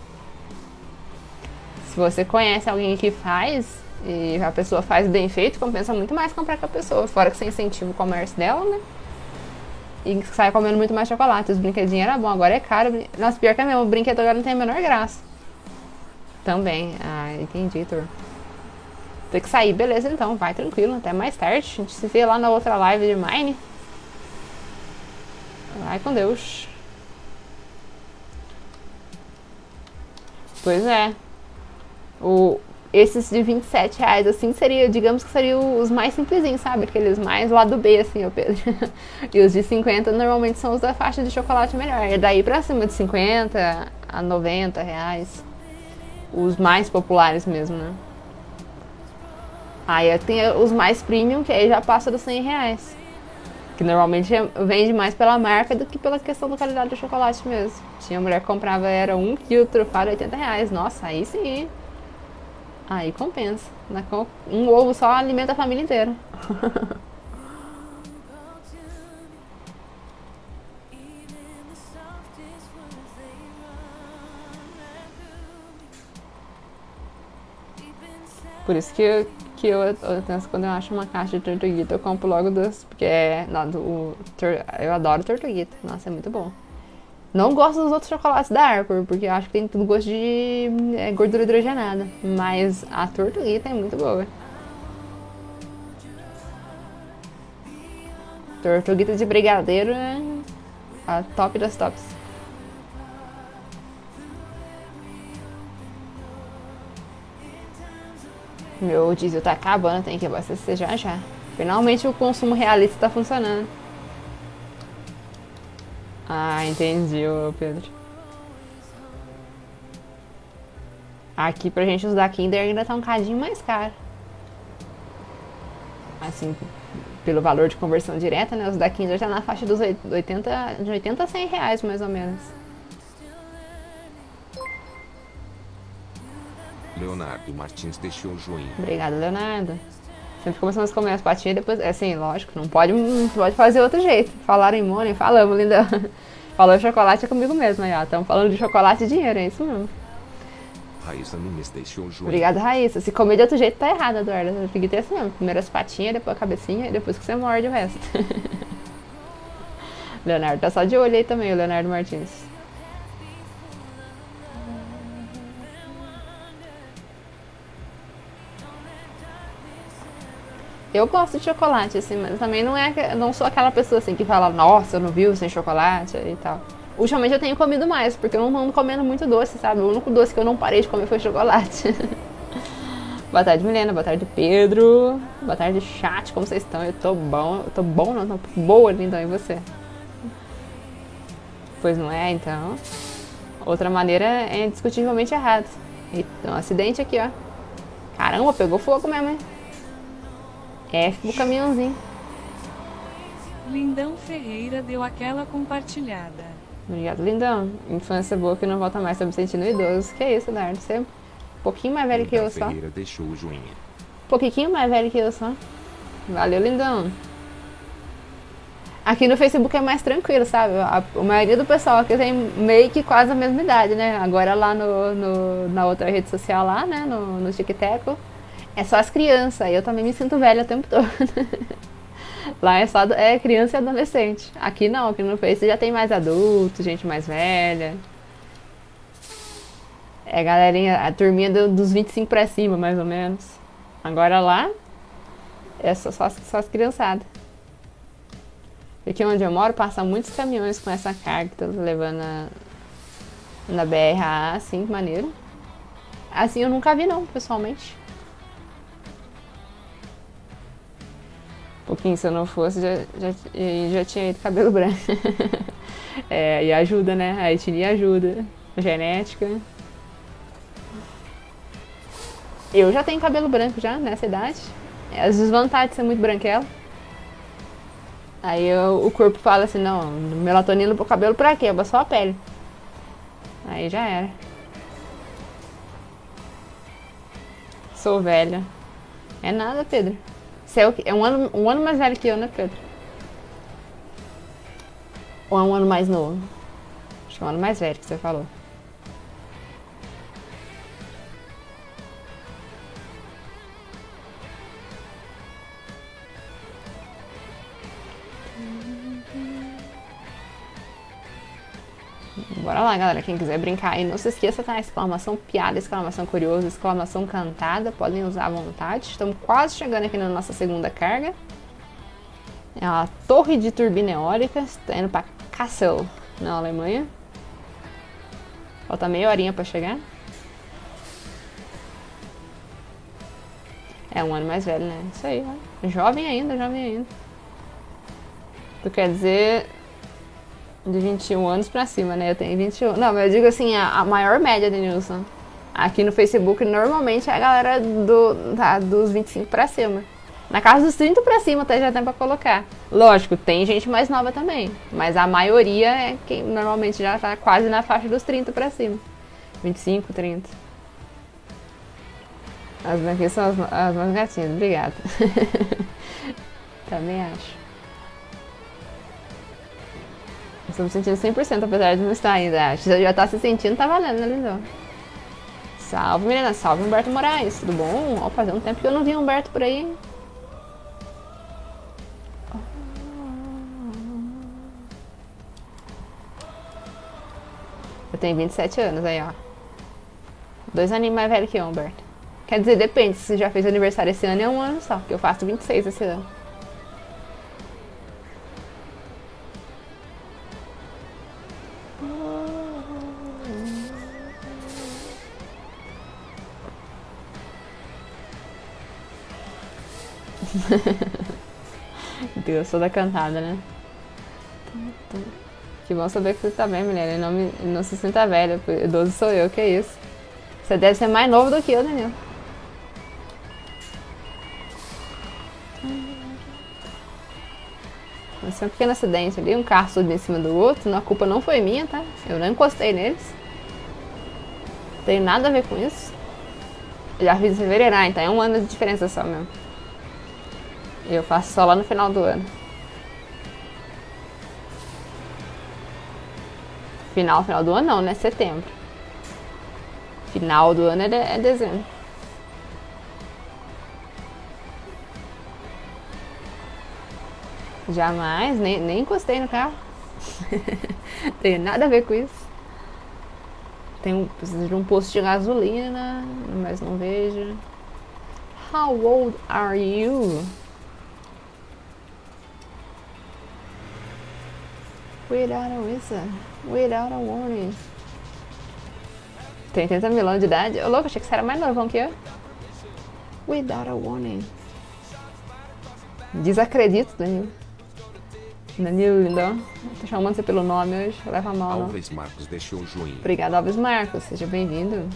Speaker 3: Se você conhece alguém que faz, e a pessoa faz bem feito, compensa muito mais comprar com a pessoa. Fora que você incentiva o comércio dela, né? E sai comendo muito mais chocolate. Os brinquedinhos eram bons, agora é caro. Nossa, pior que é mesmo, o brinquedo agora não tem a menor graça. Também. Ah, entendi, Heitor. Tem que sair, beleza então, vai tranquilo, até mais tarde. A gente se vê lá na outra live de Mine. Vai com Deus. Pois é. Esses de R$27, assim, seria, digamos que seriam os mais simplesinhos, sabe? Aqueles mais lá do B, assim, ó, Pedro. E os de 50 normalmente são os da faixa de chocolate melhor. É daí pra cima de 50 a R$90. Os mais populares mesmo, né? Aí tem os mais premium, que aí já passa dos R$100. Que normalmente vende mais pela marca do que pela questão da qualidade do chocolate mesmo. Tinha mulher que comprava, era 1 kg trufado, R$80. Nossa, aí sim. Aí compensa. Um ovo só alimenta a família inteira. Por isso que eu quando eu acho uma caixa de tortuguita, eu compro logo duas, porque eu adoro tortuguita. Nossa, é muito bom. Não gosto dos outros chocolates da Arcor, porque eu acho que tem tudo gosto de gordura hidrogenada. Mas a tortuguita é muito boa. Tortuguita de brigadeiro é a top das tops. Meu diesel tá acabando, tem que abastecer já já. Finalmente o consumo realista tá funcionando. Ah, entendi, Pedro. Aqui pra gente usar Kinder ainda tá um cadinho mais caro. Assim, pelo valor de conversão direta, né? Os da Kinder tá na faixa dos de 80 a R$100 mais ou menos.
Speaker 2: Leonardo Martins deixou o joinha.
Speaker 3: Obrigada, Leonardo. Sempre começamos a comer as patinhas, depois, assim, lógico, não pode fazer outro jeito. Falaram em money, falamos, linda. Falou chocolate é comigo mesmo, aí, ó. Estamos falando de chocolate e dinheiro, é isso mesmo.
Speaker 2: Raíssa Nunes deixou o joinha.
Speaker 3: Obrigada, Raíssa. Se comer de outro jeito, tá errado, Eduardo. Eu fiquei ter assim mesmo. Primeiro as patinhas, depois a cabecinha, e depois que você morde o resto. Leonardo tá só de olho aí também, o Leonardo Martins. Eu gosto de chocolate, assim, mas também não sou aquela pessoa assim que fala, nossa, eu não vivo sem chocolate e tal. Ultimamente eu tenho comido mais, porque eu não ando comendo muito doce, sabe? O único doce que eu não parei de comer foi chocolate. Boa tarde, Milena. Boa tarde, Pedro. Boa tarde, chat. Como vocês estão? Eu tô bom. Eu tô bom, não? Tô boa, lindão. E você? Pois não é, então. Outra maneira é indiscutivelmente errada. Então, um acidente aqui, ó. Caramba, pegou fogo mesmo, hein? F pro caminhãozinho.
Speaker 4: Lindão Ferreira deu aquela compartilhada.
Speaker 3: Obrigado, lindão. Infância boa que não volta mais, tô me sentindo idoso. Que isso, Dardo? Você é um pouquinho mais velho que eu só.
Speaker 2: Ferreira deixou o joinha.
Speaker 3: Pouquinho mais velho que eu só. Valeu, lindão. Aqui no Facebook é mais tranquilo, sabe? A maioria do pessoal aqui tem meio que quase a mesma idade, né? Agora lá na outra rede social lá, né? No TikTok. É só as crianças, eu também me sinto velha o tempo todo. Lá é só criança e adolescente. Aqui não, aqui no Face já tem mais adultos, gente mais velha. É galerinha, a turminha dos 25 pra cima, mais ou menos. Agora lá, é só as criançadas. Aqui onde eu moro, passa muitos caminhões com essa carga que tá levando na BR-AA, assim, maneiro. Assim eu nunca vi não, pessoalmente. Um pouquinho, se eu não fosse, já tinha ido cabelo branco. É, e ajuda, né? A etnia ajuda. A genética. Eu já tenho cabelo branco já, nessa idade. É as desvantagens de ser muito branquela. Aí o corpo fala assim, não, melatonina pro cabelo pra quê? É só a pele. Aí já era. Sou velha. É nada, Pedro. Você é um ano mais velho que eu, né, Pedro? Ou é um ano mais novo? Acho que é um ano mais velho que você falou. Bora lá, galera. Quem quiser brincar aí, não se esqueça, tá? Exclamação piada, exclamação curioso, exclamação cantada. Podem usar à vontade. Estamos quase chegando aqui na nossa segunda carga. É a torre de turbina eólica. Está indo para Kassel, na Alemanha. Falta meia horinha para chegar. É um ano mais velho, né? Isso aí, ó. Jovem ainda, jovem ainda. Tu quer dizer... de 21 anos pra cima, né? Eu tenho 21. Não, mas eu digo assim, a maior média de Nilson. Aqui no Facebook, normalmente, é a galera dos 25 pra cima. Na casa dos 30 pra cima até já tem pra colocar. Lógico, tem gente mais nova também. Mas a maioria é quem normalmente já tá quase na faixa dos 30 pra cima. 25, 30. As branquinhas são as mais gatinhas, obrigada. Também acho. Estou me sentindo 100%, apesar de não estar ainda. Se já tá se sentindo, tá valendo, né, Lisão? Salve, menina. Salve, Humberto Moraes. Tudo bom? Ó, fazia um tempo que eu não vi o Humberto por aí. Eu tenho 27 anos aí, ó. 2 aninhos mais velho que eu, Humberto. Quer dizer, depende. Se você já fez aniversário esse ano, é um ano só. Porque eu faço 26 esse ano. Deus, sou da cantada, né? Que bom saber que você tá bem, mulher. E não se sinta velha. Idoso sou eu, que é isso. Você deve ser mais novo do que eu, Daniel. Foi um pequeno acidente ali, um carro subiu em cima do outro. A culpa não foi minha, tá? Eu não encostei neles. Não tem nada a ver com isso. Eu já fiz em fevereiro, então é um ano de diferença só mesmo. Eu faço só lá no final do ano. Final do ano não, né? Setembro. Final do ano é dezembro. Jamais, nem encostei no carro. Tem nada a ver com isso. Preciso de um posto de gasolina, mas não vejo. How old are you? Without a warning. Tem 30 mil anos de idade? Ô louco, achei que você era mais novão que eu. Without a warning. Desacredito, Danilo. Danilo, lindão. Tô chamando você pelo nome hoje. Leva mal, não.
Speaker 2: Alves Marcos deixou o joinha.
Speaker 3: Obrigado, Alves Marcos. Seja bem-vindo.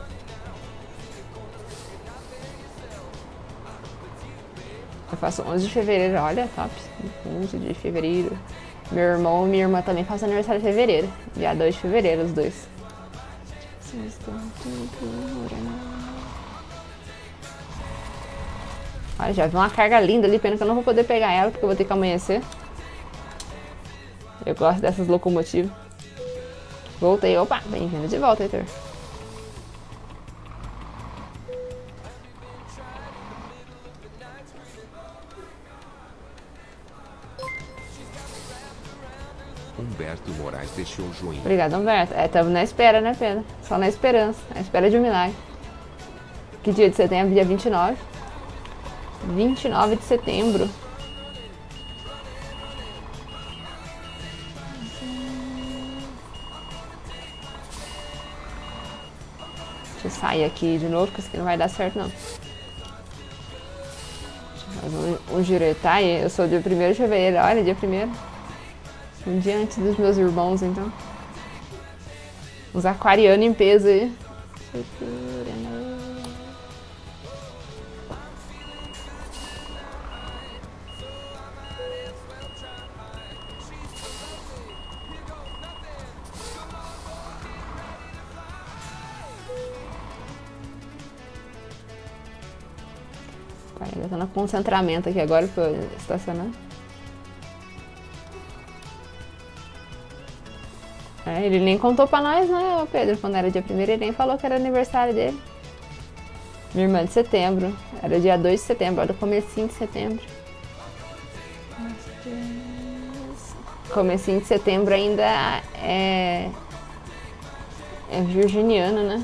Speaker 3: Eu faço 11 de fevereiro. Olha, top. 11 de fevereiro. Meu irmão e minha irmã também fazem aniversário em fevereiro. Dia 2 de fevereiro, os dois. Olha, já vi uma carga linda ali. Pena que eu não vou poder pegar ela, porque eu vou ter que amanhecer. Eu gosto dessas locomotivas. Voltei. Opa, bem-vindo de volta, Heitor.
Speaker 2: Humberto Moraes deixou o joinha.
Speaker 3: Obrigado, Humberto. Estamos na espera, né, Pedro? Só na esperança. Na espera de um milagre. Que dia de setembro? Dia 29. 29 de setembro. Deixa eu sair aqui de novo, porque isso aqui não vai dar certo, não. Um giretar, eu sou dia 1º de fevereiro, olha, dia 1º. Um dia antes dos meus irmãos, então. Uns aquarianos em peso aí. Eu tô no concentramento aqui agora pra eu estacionar. Ele nem contou pra nós, né, Pedro? Quando era dia 1º, ele nem falou que era aniversário dele. Minha irmã de setembro. Era dia 2 de setembro, era o comecinho de setembro. Comecinho de setembro ainda é virginiano, né?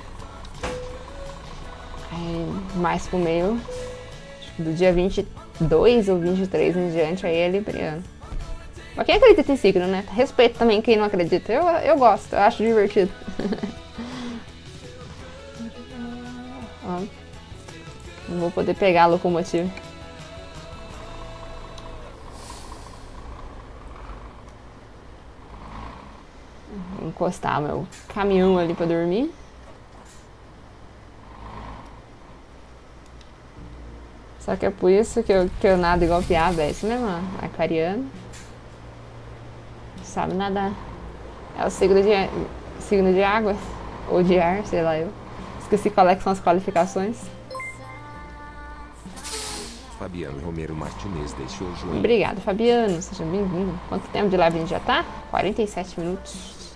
Speaker 3: Aí, mais pro meio, do dia 22 ou 23 em diante, aí é libriano. Mas quem acredita em signo, né? Respeito também quem não acredita. Eu gosto, eu acho divertido. Ó, não vou poder pegar a locomotiva. Vou encostar meu caminhão ali pra dormir. Só que é por isso que eu nado igual piaba, é isso mesmo, ó. Aquariano. Sabe nadar. É o signo de água, ou de ar, sei lá eu. Esqueci qual é que são as qualificações.
Speaker 2: Fabiano Romero Martinez deixou o joinha.
Speaker 3: Obrigada, Fabiano, seja bem-vindo. Quanto tempo de live a gente já tá? 47 minutos.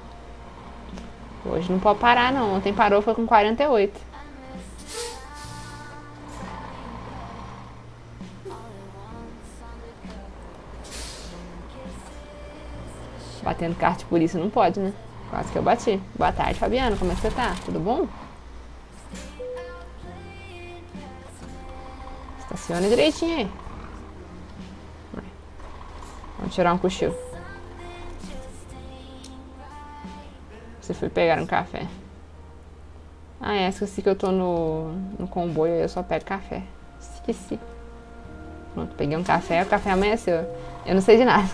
Speaker 3: Hoje não pode parar não, ontem parou, foi com 48. Batendo kart por isso não pode, né? Quase que eu bati. Boa tarde, Fabiano. Como é que você tá? Tudo bom? Estaciona direitinho aí. Vamos tirar um cochilo. Você foi pegar um café. Ah, esqueci que eu tô no comboio, aí eu só pego café. Esqueci. Pronto, peguei um café, o café amanheceu. Eu não sei de nada.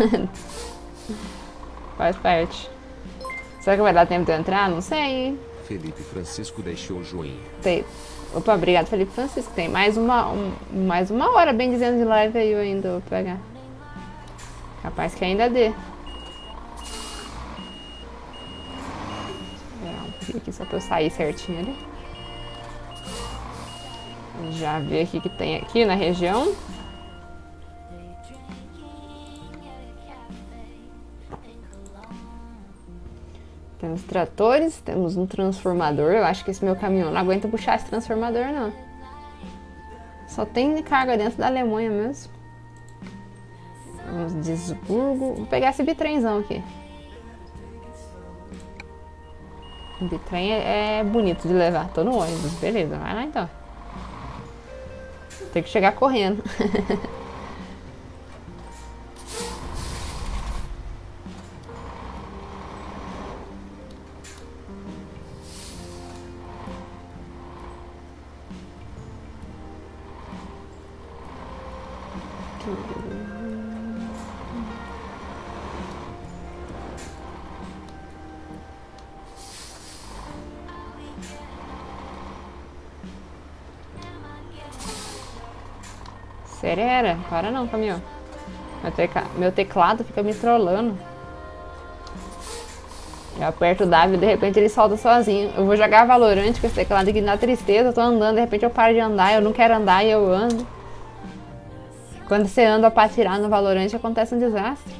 Speaker 3: Faz parte. Será que vai dar tempo de eu entrar? Não sei.
Speaker 2: Felipe Francisco deixou o joinha.
Speaker 3: Opa, obrigado, Felipe Francisco. Tem mais uma hora, bem dizendo, de live aí eu ainda vou pegar. Capaz que ainda dê. Vou esperar um pouquinho aqui só pra eu sair certinho ali. Já vi aqui que tem aqui na região. Temos tratores, temos um transformador. Eu acho que esse meu caminhão não aguenta puxar esse transformador, não. Só tem carga dentro da Alemanha mesmo. Vamos de Duisburgo. Vou pegar esse bitrenzão aqui. O bitrem é bonito de levar. Tô no ônibus, beleza. Vai lá então. Tem que chegar correndo. Serera, para não, caminhão. Meu teclado fica me trollando. Eu aperto o W e de repente ele solta sozinho. Eu vou jogar Valorant com esse teclado aqui na tristeza, eu tô andando, de repente eu paro de andar, eu não quero andar e eu ando. Quando você anda pra atirar no Valorant acontece um desastre.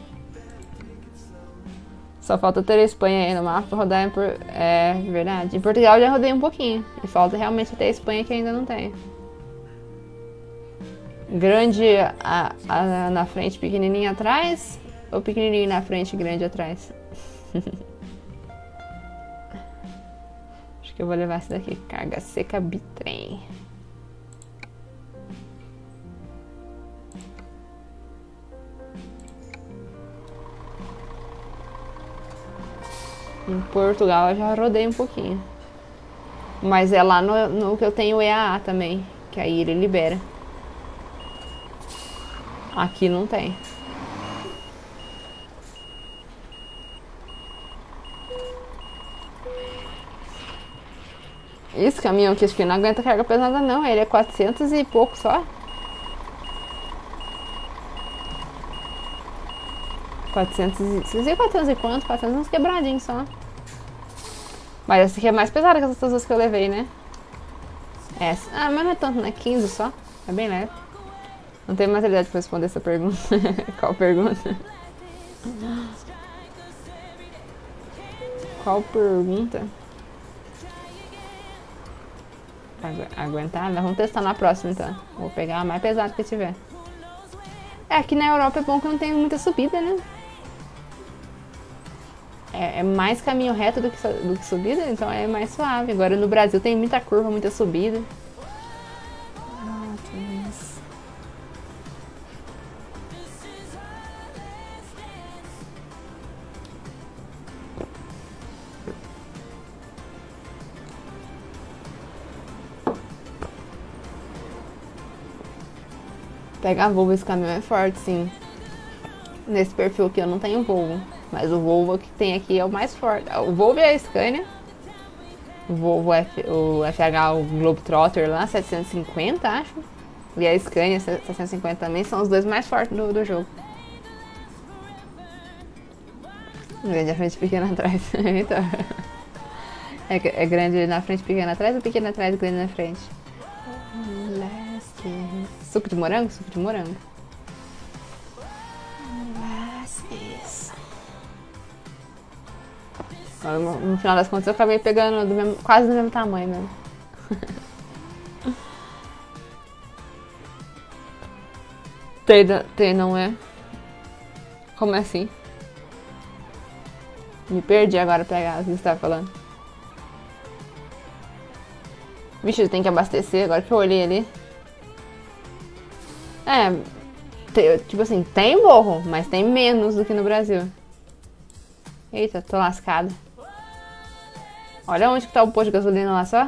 Speaker 3: Só falta ter a Espanha aí no mapa pra rodar É verdade. Em Portugal eu já rodei um pouquinho. E falta realmente ter a Espanha que ainda não tem. Grande na frente, pequenininha atrás, ou pequenininho na frente e grande atrás? Acho que eu vou levar essa daqui. Carga seca bitrem. Em Portugal eu já rodei um pouquinho. Mas é lá no que eu tenho o EAA também. Que aí ele libera. Aqui não tem. Esse caminhão aqui acho que não aguenta carga pesada não. Ele é 400 e pouco só. 400 e 400 e quanto? 400 uns quebradinhos só. Mas essa aqui é mais pesada que as outras duas que eu levei, né? Essa. Ah, mas não é tanto, né? 15 só. É bem leve. Não tenho mais habilidade pra responder essa pergunta. Qual pergunta? Qual pergunta? Aguentar? Vamos testar na próxima então. Vou pegar a mais pesada que tiver. É, aqui na Europa é bom que não tem muita subida, né? É mais caminho reto do que subida, então é mais suave. Agora no Brasil tem muita curva, muita subida. Pegar Volvo, esse caminhão é forte, sim. Nesse perfil aqui eu não tenho Volvo. Mas o Volvo que tem aqui é o mais forte. O Volvo é a Scania. O Volvo o FH, o Globetrotter lá, 750, acho. E a Scania, 750 também. São os dois mais fortes do jogo. Grande na frente, pequeno atrás. Então, é grande na frente, pequeno atrás ou pequeno atrás, grande na frente? Suco de morango? Suco de morango. No final das contas eu acabei pegando quase do mesmo tamanho mesmo. Tem, não é? Como é assim? Me perdi agora pra pegar o que você tava falando. Vixe, tem que abastecer agora que eu olhei ali. Tipo assim, tem morro, mas tem menos do que no Brasil. Eita, tô lascada. Olha onde que tá o posto de gasolina lá só.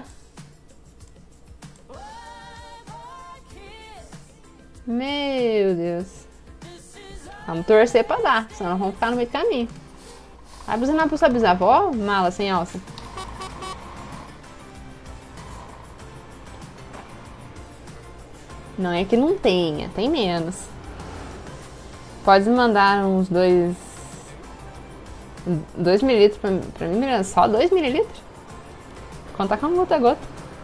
Speaker 3: Meu Deus. Vamos torcer pra dar, senão vamos ficar no meio do caminho. Vai buzinar pro sua bisavó, mala sem alça. Não é que não tenha, tem menos. Pode mandar uns 2 mililitros pra mim, Miranda. Só 2 mililitros? Contar com gota a gota.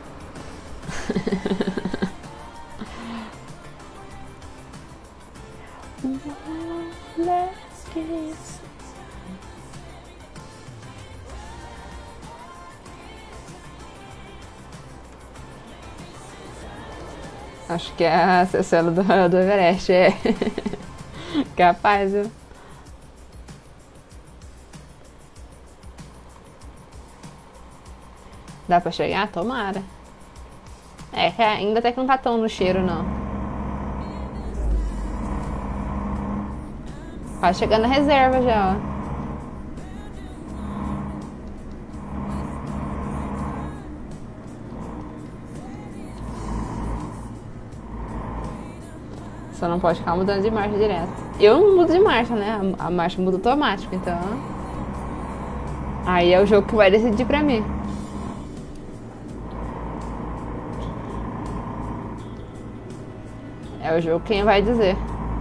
Speaker 3: Acho que é a Cecília do Everest, é. Capaz, viu? Dá pra chegar? Tomara. É, que ainda até que não tá tão no cheiro, não. Quase chegando na reserva já, ó. Só não pode ficar mudando de marcha direto. Eu não mudo de marcha, né? A marcha muda automático, então... Aí é o jogo que vai decidir pra mim. É o jogo quem vai dizer.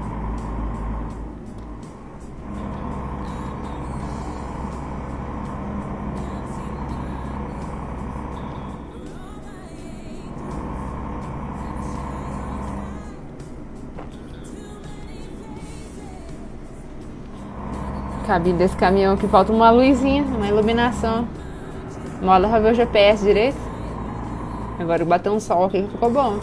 Speaker 3: Cabine desse caminhão que falta uma luzinha, uma iluminação. Moda pra ver o GPS direito. Agora bateu um sol aqui que ficou bom.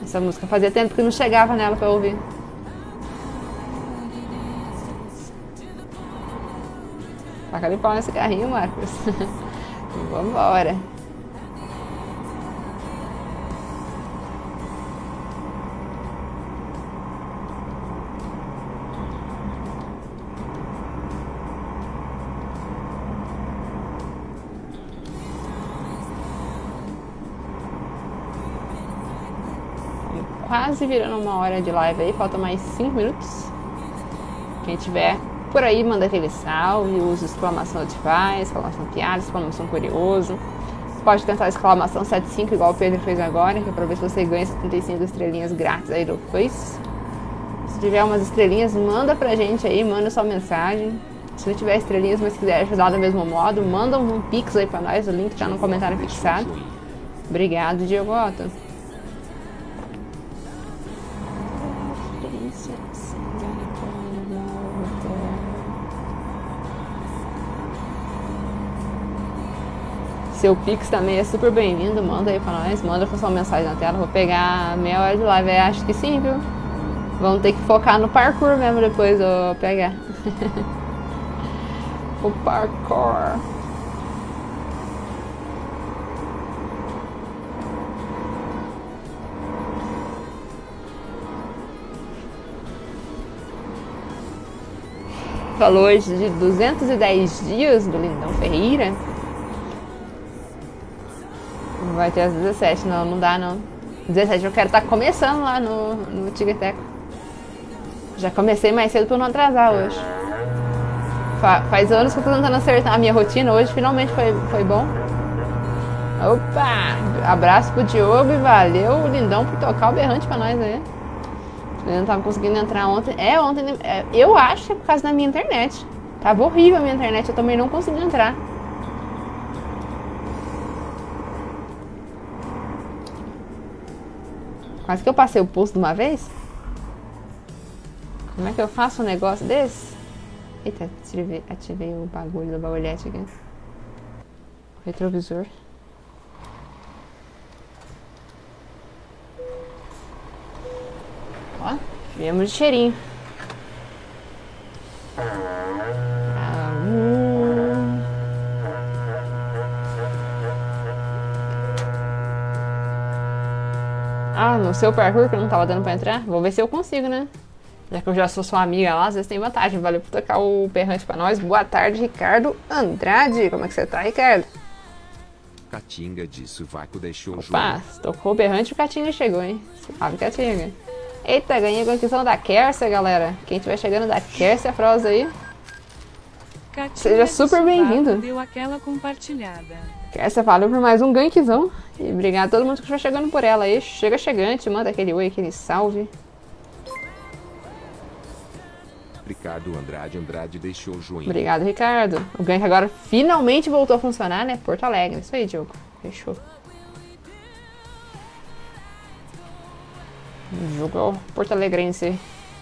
Speaker 3: Essa música fazia tempo que não chegava nela pra eu ouvir. Taca ali pau nesse carrinho, Marcos. Vambora. Quase virando uma hora de live aí, falta mais 5 minutos. Quem tiver por aí, manda aquele salve, usa exclamação notify, exclamação piada, exclamação curioso. Pode tentar a exclamação 75, igual o Pedro fez agora, que é pra ver se você ganha 75 estrelinhas grátis aí do Face. Se tiver umas estrelinhas, manda pra gente aí, manda sua mensagem. Se não tiver estrelinhas, mas quiser ajudar do mesmo modo, manda um pix aí pra nós, o link tá no comentário fixado. Obrigado, Diego Otto. Seu Pix também é super bem-vindo, manda aí pra nós, manda com sua mensagem na tela. Vou pegar meia hora de live, acho que sim, viu? Vamos ter que focar no parkour mesmo depois, eu pegar. O parkour. Falou hoje de 210 dias do Lindão Ferreira. Não vai ter às 17, não dá não. 17 eu quero estar começando lá no Tigeteco. Já comecei mais cedo pra não atrasar hoje. Faz anos que eu tô tentando acertar a minha rotina, hoje finalmente foi bom. Opa! Abraço pro Diogo e valeu, Lindão, por tocar o berrante pra nós aí. Eu não tava conseguindo entrar ontem. Ontem eu acho que é por causa da minha internet. Tava horrível a minha internet, eu também não consegui entrar. Quase que eu passei o pulso de uma vez. Como é que eu faço um negócio desse? Eita, ativei o bagulho da baulhete aqui. Retrovisor. Ó, viemos de cheirinho. No seu parkour que eu não tava dando pra entrar. Vou ver se eu consigo, né? Já que eu já sou sua amiga lá, às vezes tem vantagem. Valeu por tocar o berrante pra nós. Boa tarde, Ricardo Andrade. Como é que você tá, Ricardo?
Speaker 2: Catinga de sovaco deixou o
Speaker 3: Opa, tocou o berrante e o Catinga chegou, hein? Salve, Catinga. Eita, ganhei a conquistão da Kersia, galera. Quem tiver chegando da Kersia Froza aí,
Speaker 4: Catinga
Speaker 3: seja super bem-vindo.
Speaker 4: Deu aquela compartilhada.
Speaker 3: Kersia, valeu por mais um gankzão. E obrigado a todo mundo que estiver chegando por ela aí. Chega chegante, manda aquele oi, aquele salve.
Speaker 2: Ricardo Andrade deixou o joinha.
Speaker 3: Obrigado, Ricardo. O gank agora finalmente voltou a funcionar, né? Porto Alegre. Isso aí, Diogo. Fechou. O jogo é o Porto Alegrense.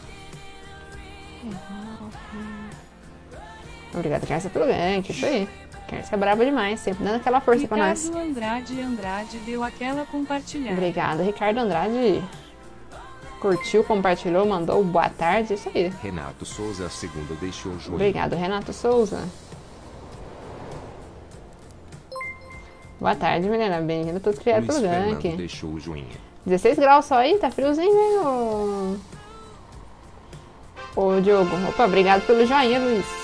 Speaker 3: Obrigado, Kersia, pelo gank. Isso aí. Kersia é braba demais, sempre dando aquela força pra nós.
Speaker 4: Ricardo Andrade deu aquela compartilhada.
Speaker 3: Obrigado, Ricardo Andrade. Curtiu, compartilhou, mandou boa tarde, isso aí.
Speaker 2: Renato Souza, segundo, deixou o joinha.
Speaker 3: Obrigado, Renato Souza. Boa tarde, menina. Bem-vindo a todos que vieram pelo gank.
Speaker 2: Deixou o joinha.
Speaker 3: 16 graus só aí, tá friozinho, hein, ô Diogo. Opa, obrigado pelo joinha, Luiz.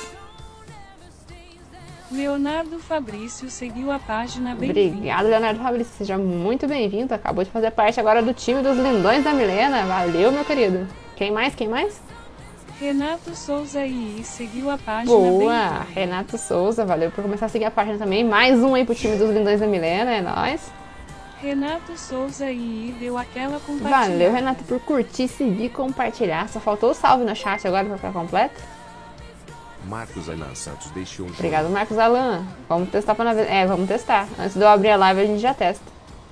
Speaker 4: Leonardo Fabrício seguiu a página.
Speaker 3: Obrigado, Leonardo Fabrício. Seja muito bem-vindo. Acabou de fazer parte agora do time dos Lindões da Milena. Valeu, meu querido. Quem mais? Quem mais?
Speaker 4: Renato Souza e seguiu a página.
Speaker 3: Boa, Renato Souza. Valeu por começar a seguir a página também. Mais um aí pro time dos Lindões da Milena. É nóis.
Speaker 4: Renato Souza e deu aquela compartilhada.
Speaker 3: Valeu, Renato, por curtir, seguir e compartilhar. Só faltou o salve no chat agora pra ficar completo.
Speaker 2: Marcos Alan Santos deixou um joinha.
Speaker 3: Obrigado, Marcos Alan. Vamos testar pra nós. Vamos testar. Antes de eu abrir a live, a gente já testa.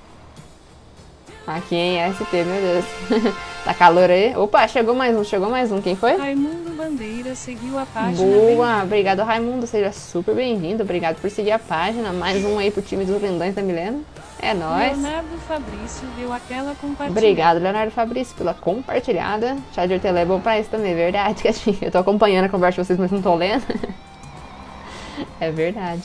Speaker 3: Aqui em ST, meu Deus. Tá calor aí? Opa, chegou mais um. Quem foi?
Speaker 4: Raimundo Bandeira seguiu a página.
Speaker 3: Boa, obrigado, Raimundo. Seja super bem-vindo. Obrigado por seguir a página. Mais um aí pro time dos Lindões da Milena. É nóis.
Speaker 4: Leonardo Fabrício deu aquela compartilhada.
Speaker 3: Obrigado, Leonardo Fabrício, pela compartilhada. Chat de hortelã é bom pra isso também, verdade. Que eu tô acompanhando a conversa de vocês, mas não tô lendo. É verdade.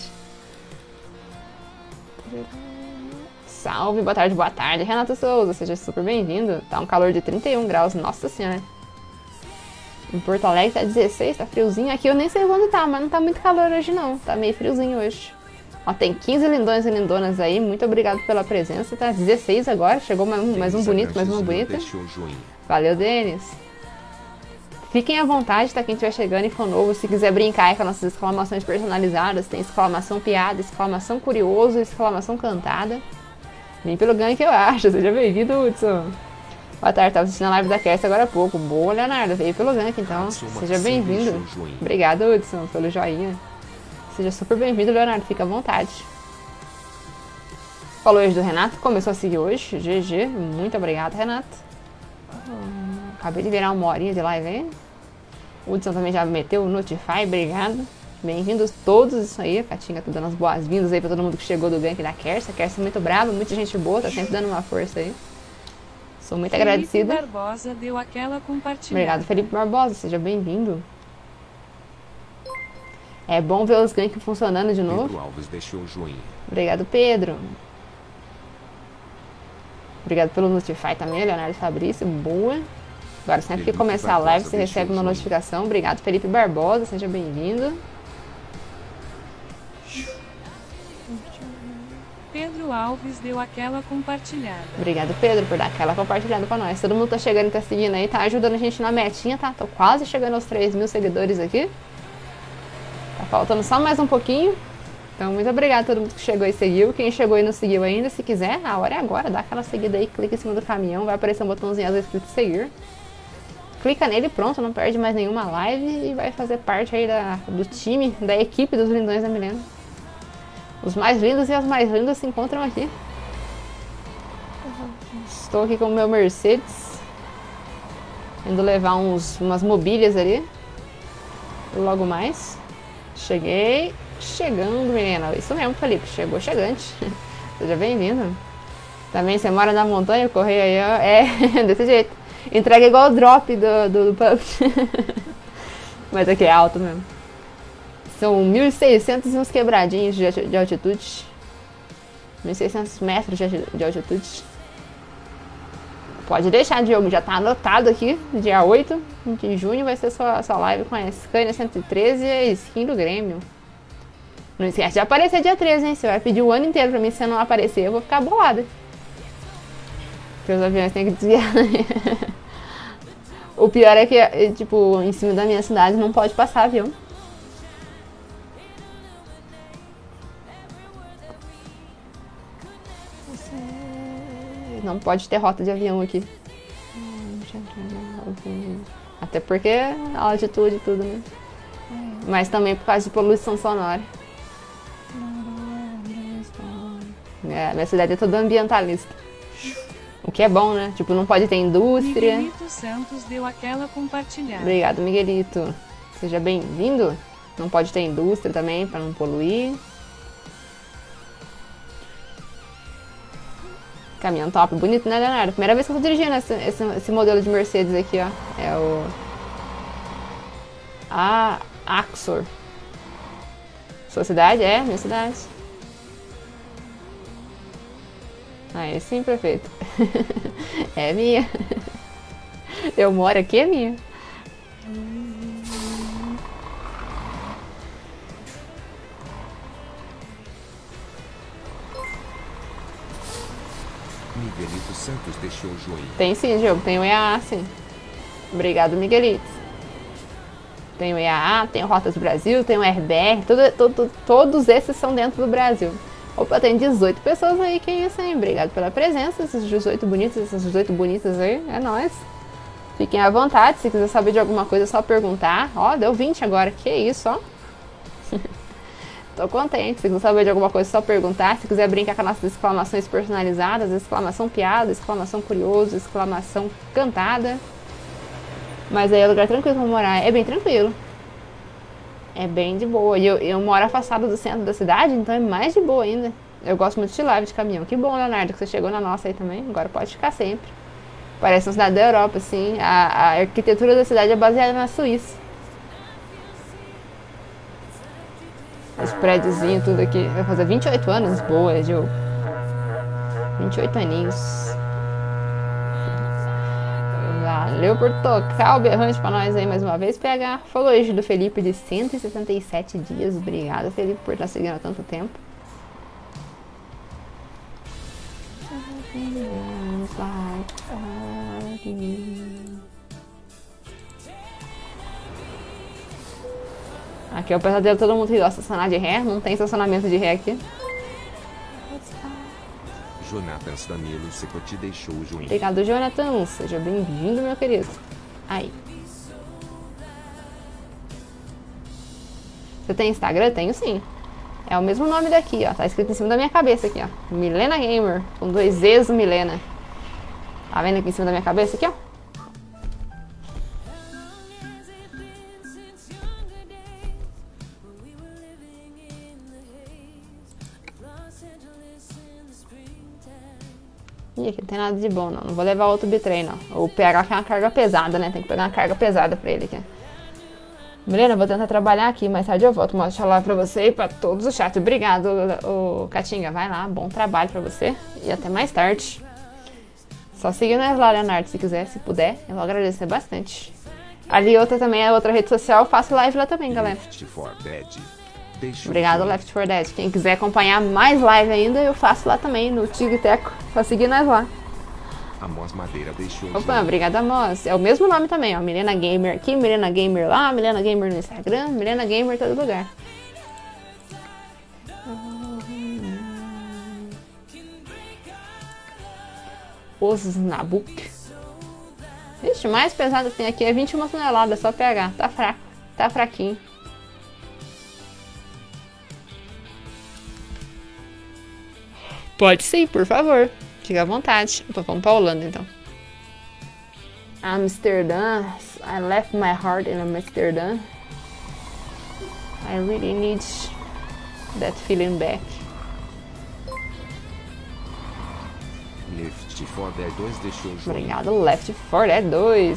Speaker 3: Salve, boa tarde, Renato Souza, seja super bem-vindo. Tá um calor de 31 graus, nossa senhora. Em Porto Alegre tá 16, tá friozinho. Aqui eu nem sei quando tá, mas não tá muito calor hoje não. Tá meio friozinho hoje. Ó, tem 15 lindões e lindonas aí, muito obrigado pela presença. Tá 16 agora, chegou mais um bonito, mais uma bonita. Valeu, Denis. Fiquem à vontade, tá? Quem estiver chegando e for novo, se quiser brincar aí com as nossas exclamações personalizadas, tem exclamação piada, exclamação curioso, exclamação cantada. Vem pelo ganho que eu acho, seja bem-vindo, Hudson. Boa tarde, tava assistindo a live da Cast agora há pouco. Boa, Leonardo, veio pelo gank, então seja bem-vindo. Obrigado, Hudson, pelo joinha. Seja super bem-vindo, Leonardo, fica à vontade. Falou hoje do Renato, começou a seguir hoje, GG, muito obrigado, Renato. Acabei de virar uma horinha de live, hein? O Hudson também já meteu o Notify, obrigado. Bem-vindos todos, isso aí, a Catinga tá dando as boas-vindas aí pra todo mundo que chegou do gank da Kersa. A Kersa é muito brava, muita gente boa, tá sempre dando uma força aí. Sou muito agradecida.
Speaker 4: Felipe Barbosa deu aquela compartilhada.
Speaker 3: Obrigado, Felipe Barbosa, seja bem-vindo. É bom ver os ganks funcionando de novo.
Speaker 2: Pedro Alves deixou o joinha.
Speaker 3: Obrigado, Pedro. Obrigado pelo Notify também, Leonardo Fabrício, boa. Agora, sempre que começar a live, você recebe uma notificação. Obrigado, Felipe Barbosa, seja bem-vindo.
Speaker 4: Pedro Alves deu aquela compartilhada.
Speaker 3: Obrigado, Pedro, por dar aquela compartilhada pra nós. Todo mundo tá chegando e tá seguindo aí, tá ajudando a gente na metinha, tá? Tô quase chegando aos 3.000 seguidores aqui. Tá faltando só mais um pouquinho. Então, muito obrigado a todo mundo que chegou e seguiu. Quem chegou e não seguiu ainda, se quiser, a hora é agora. Dá aquela seguida aí, clica em cima do caminhão, vai aparecer um botãozinho azul escrito seguir. Clica nele e pronto, não perde mais nenhuma live e vai fazer parte aí do time, da equipe dos lindões da Milena. Os mais lindos e as mais lindas se encontram aqui. Estou aqui com o meu Mercedes, indo levar umas mobílias ali. Logo mais. Cheguei. Chegando, menina. Isso mesmo, Felipe. Chegou chegante. Seja bem-vindo. Também você mora na montanha, o correio aí, ó. É, desse jeito. Entrega igual o drop do PUBG. Mas aqui é alto mesmo. São 1.600 e uns quebradinhos de altitude. 1.600 metros de altitude. Pode deixar, Diogo. Já tá anotado aqui. Dia 8 de junho vai ser sua live com a Scania 113 e a skin do Grêmio. Não esquece de aparecer dia 13, hein? Você vai pedir o ano inteiro pra mim. Se você não aparecer, eu vou ficar bolada. Porque os aviões têm que desviar. O pior é que, tipo, em cima da minha cidade não pode passar avião. Não pode ter rota de avião aqui. Até porque a altitude e tudo, né? Mas também por causa de poluição sonora. Minha cidade é toda ambientalista. O que é bom, né? Tipo, não pode ter indústria.
Speaker 4: Miguelito Santos deu aquela compartilhada.
Speaker 3: Obrigado, Miguelito. Seja bem-vindo. Não pode ter indústria também, pra não poluir. Caminhão top, bonito, né, Leonardo? Primeira vez que eu tô dirigindo esse modelo de Mercedes aqui, ó. É o... Axor. Sua cidade? É, minha cidade. Aí sim, prefeito. É minha. Eu moro aqui, é minha.
Speaker 2: Miguelito Santos deixou o joinha.
Speaker 3: Tem sim, Diogo. Tem o EAA, sim. Obrigado, Miguelito. Tem o EAA, tem o Rotas do Brasil, tem o RBR. Todos esses são dentro do Brasil. Opa, tem 18 pessoas aí, que é isso aí. Obrigado pela presença, esses 18 bonitos, essas 18 bonitas aí, é nóis. Fiquem à vontade, se quiser saber de alguma coisa é só perguntar. Ó, deu 20 agora, que isso, ó. Tô contente, se quiser saber de alguma coisa é só perguntar. Se quiser brincar com as nossas exclamações personalizadas, exclamação piada, exclamação curioso, exclamação cantada. Mas aí é lugar tranquilo pra morar, é bem tranquilo. É bem de boa. E eu moro afastado do centro da cidade, então é mais de boa ainda. Eu gosto muito de live de caminhão. Que bom, Leonardo, que você chegou na nossa aí também. Agora pode ficar sempre. Parece uma cidade da Europa, assim. A arquitetura da cidade é baseada na Suíça. Os prédiozinhos, tudo aqui. Vai fazer 28 anos? Boa, Gil. 28 aninhos. Valeu por tocar o berrante pra nós aí mais uma vez. PH. Falou hoje do Felipe de 167 dias. Obrigado, Felipe, por estar seguindo há tanto tempo. Aqui é o pesadelo, todo mundo que gosta de estacionar de ré. Não tem estacionamento de ré aqui.
Speaker 2: Jonathan Danilo Secoti deixou o joinha.
Speaker 3: Obrigado, Jonathan. Seja bem-vindo, meu querido. Aí. Você tem Instagram? Tenho sim. É o mesmo nome daqui, ó. Tá escrito em cima da minha cabeça aqui, ó. Milena Gamer. Com 2 Z's Milena. Tá vendo aqui em cima da minha cabeça aqui, ó? Ih, aqui não tem nada de bom, não. Não vou levar outro bitrem, não. O PH quer uma carga pesada, né? Tem que pegar uma carga pesada pra ele aqui. Milena, vou tentar trabalhar aqui. Mais tarde eu volto. Mostro lá pra você e pra todos os chats. Obrigado, o Catinga. Vai lá. Bom trabalho pra você. E até mais tarde. Só seguir nós lá, Leonardo, se quiser, se puder. Eu vou agradecer bastante. Ali outra também, é outra rede social. Eu faço live lá também, galera.
Speaker 2: Left 4 Dead.
Speaker 3: Obrigado, Left 4 Dead. Quem quiser acompanhar mais live ainda, eu faço lá também, no Tig Teco. Só seguir nós lá.
Speaker 2: Amos Madeira deixou o
Speaker 3: Opa,
Speaker 2: joinha.
Speaker 3: obrigada, Amos. É o mesmo nome também, ó. Milena Gamer aqui, Milena Gamer lá, Milena Gamer no Instagram, Milena Gamer em todo lugar. Os Nabuk. Ixi, o mais pesado que tem aqui é 21 toneladas, só pegar. Tá fraco, tá fraquinho. Pode sim, por favor. Fica à vontade. Opa, vamos pra Holanda, então. Amsterdã. I left my heart in Amsterdã. I really need that feeling back.
Speaker 2: Left 4 Dead 2 deixou o joinha.
Speaker 3: Obrigado, Left 4 Dead 2.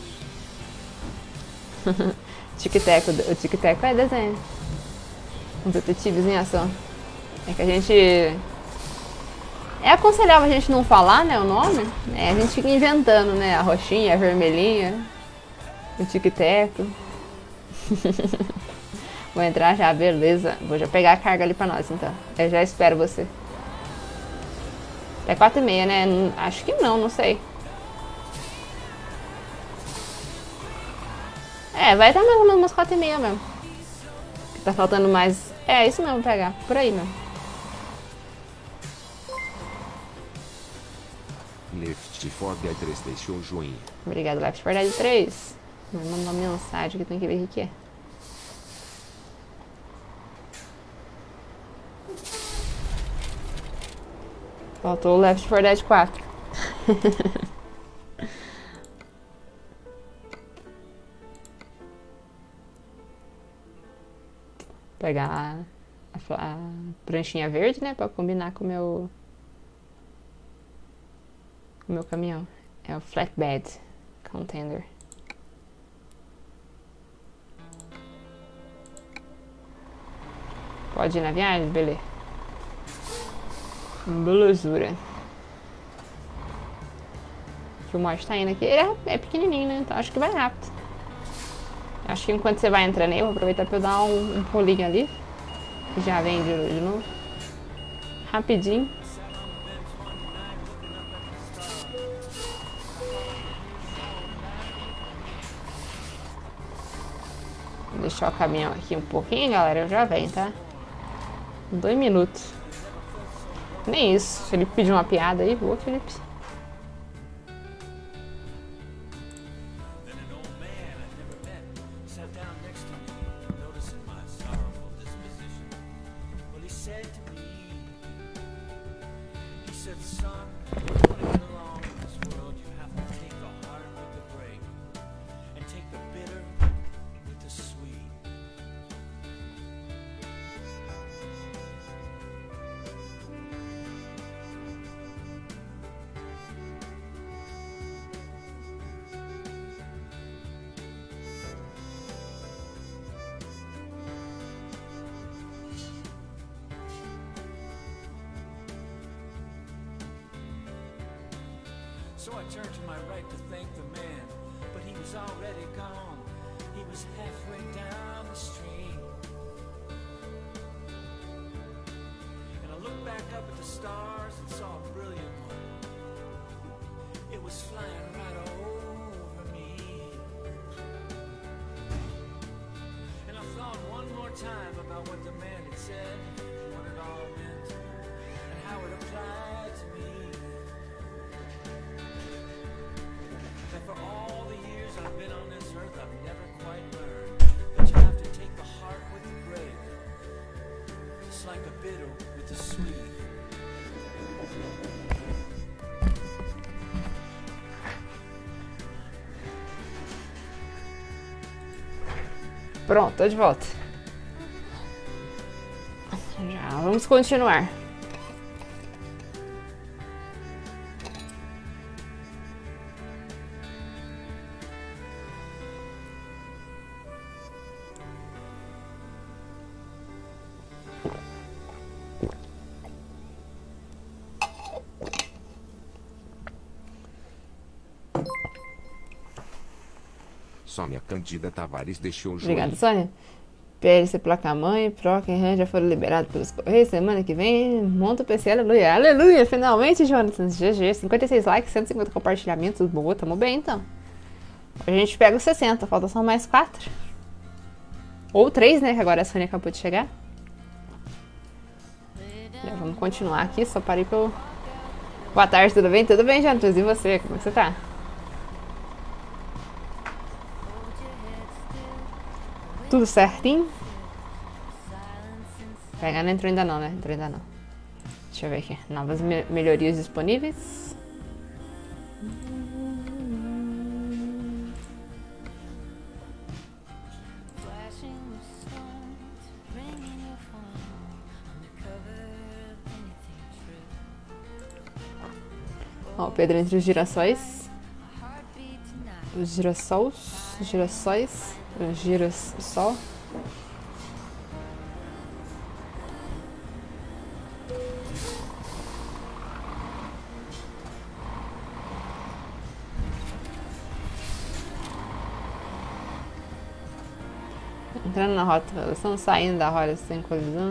Speaker 3: Tic-tac, o tic-tac é desenho. Um detetives em ação. É que a gente... É aconselhável a gente não falar, né, o nome. É, a gente fica inventando, né, a roxinha, a vermelhinha, o tic-tac. Vou entrar já, beleza. Vou já pegar a carga ali pra nós, então. Eu já espero você. É 4h30, né? Acho que não, não sei. É, vai estar mais ou menos umas 4h30 mesmo. Tá faltando mais... É, isso mesmo, pegar. Por aí mesmo.
Speaker 2: Left 4 Dead 3 deixou o joinha.
Speaker 3: Obrigado, Left 4 Dead 3. Me mandou uma mensagem que tem que ver o que é. Faltou o Left 4 Dead 4. Pegar a pranchinha verde, né? Pra combinar com o meu caminhão. É o flatbed contender. Pode ir na viagem? Beleza. Belezura. Que o Morte tá indo aqui. Ele é pequenininho, né? Então acho que vai rápido. Acho que enquanto você vai entrando aí, eu vou aproveitar pra eu dar um pulinho ali. Que já vem de novo. Rapidinho. Vou deixar o caminhão aqui um pouquinho, galera. Eu já venho, tá? 2 minutos. Nem isso. Felipe pediu uma piada aí. Boa, Felipe.
Speaker 5: So I turned to my right to thank the man, but he was already gone. He was halfway down the street. And I looked back up at the stars and saw a brilliant one. It was flying right over me. And I thought one more time about what the man had said, what it all meant, and how it applied to me. That for all the years I've been on this earth, I've never quite learned that you have to take the hard with the grape, just like the bitter with the sweet.
Speaker 3: Pronto, tô de volta. Já, vamos continuar.
Speaker 2: Sônia Cândida Tavares deixou o
Speaker 3: Obrigada,
Speaker 2: jogo.
Speaker 3: Sônia. PLC placa-mãe, Proc e RAM já foram liberados pelos Correios. Semana que vem, monta o PC, aleluia. Aleluia, finalmente, Jonathan. GG, 56 likes, 150 compartilhamentos. Boa, tamo bem, então. A gente pega os 60, falta só mais 4. Ou 3, né, que agora a Sônia acabou de chegar. Já vamos continuar aqui, só parei pra eu... Boa tarde, tudo bem? Tudo bem, Jonathan? E você, como é que você tá? Tudo certinho? Pegar não entrou ainda não, né? Entrou ainda não. Deixa eu ver aqui. Novas melhorias disponíveis. Ó, o Pedro entre os girassóis. Os girassóis. Girassol. Entrando na rota, elas estão saindo da rota sem colisão.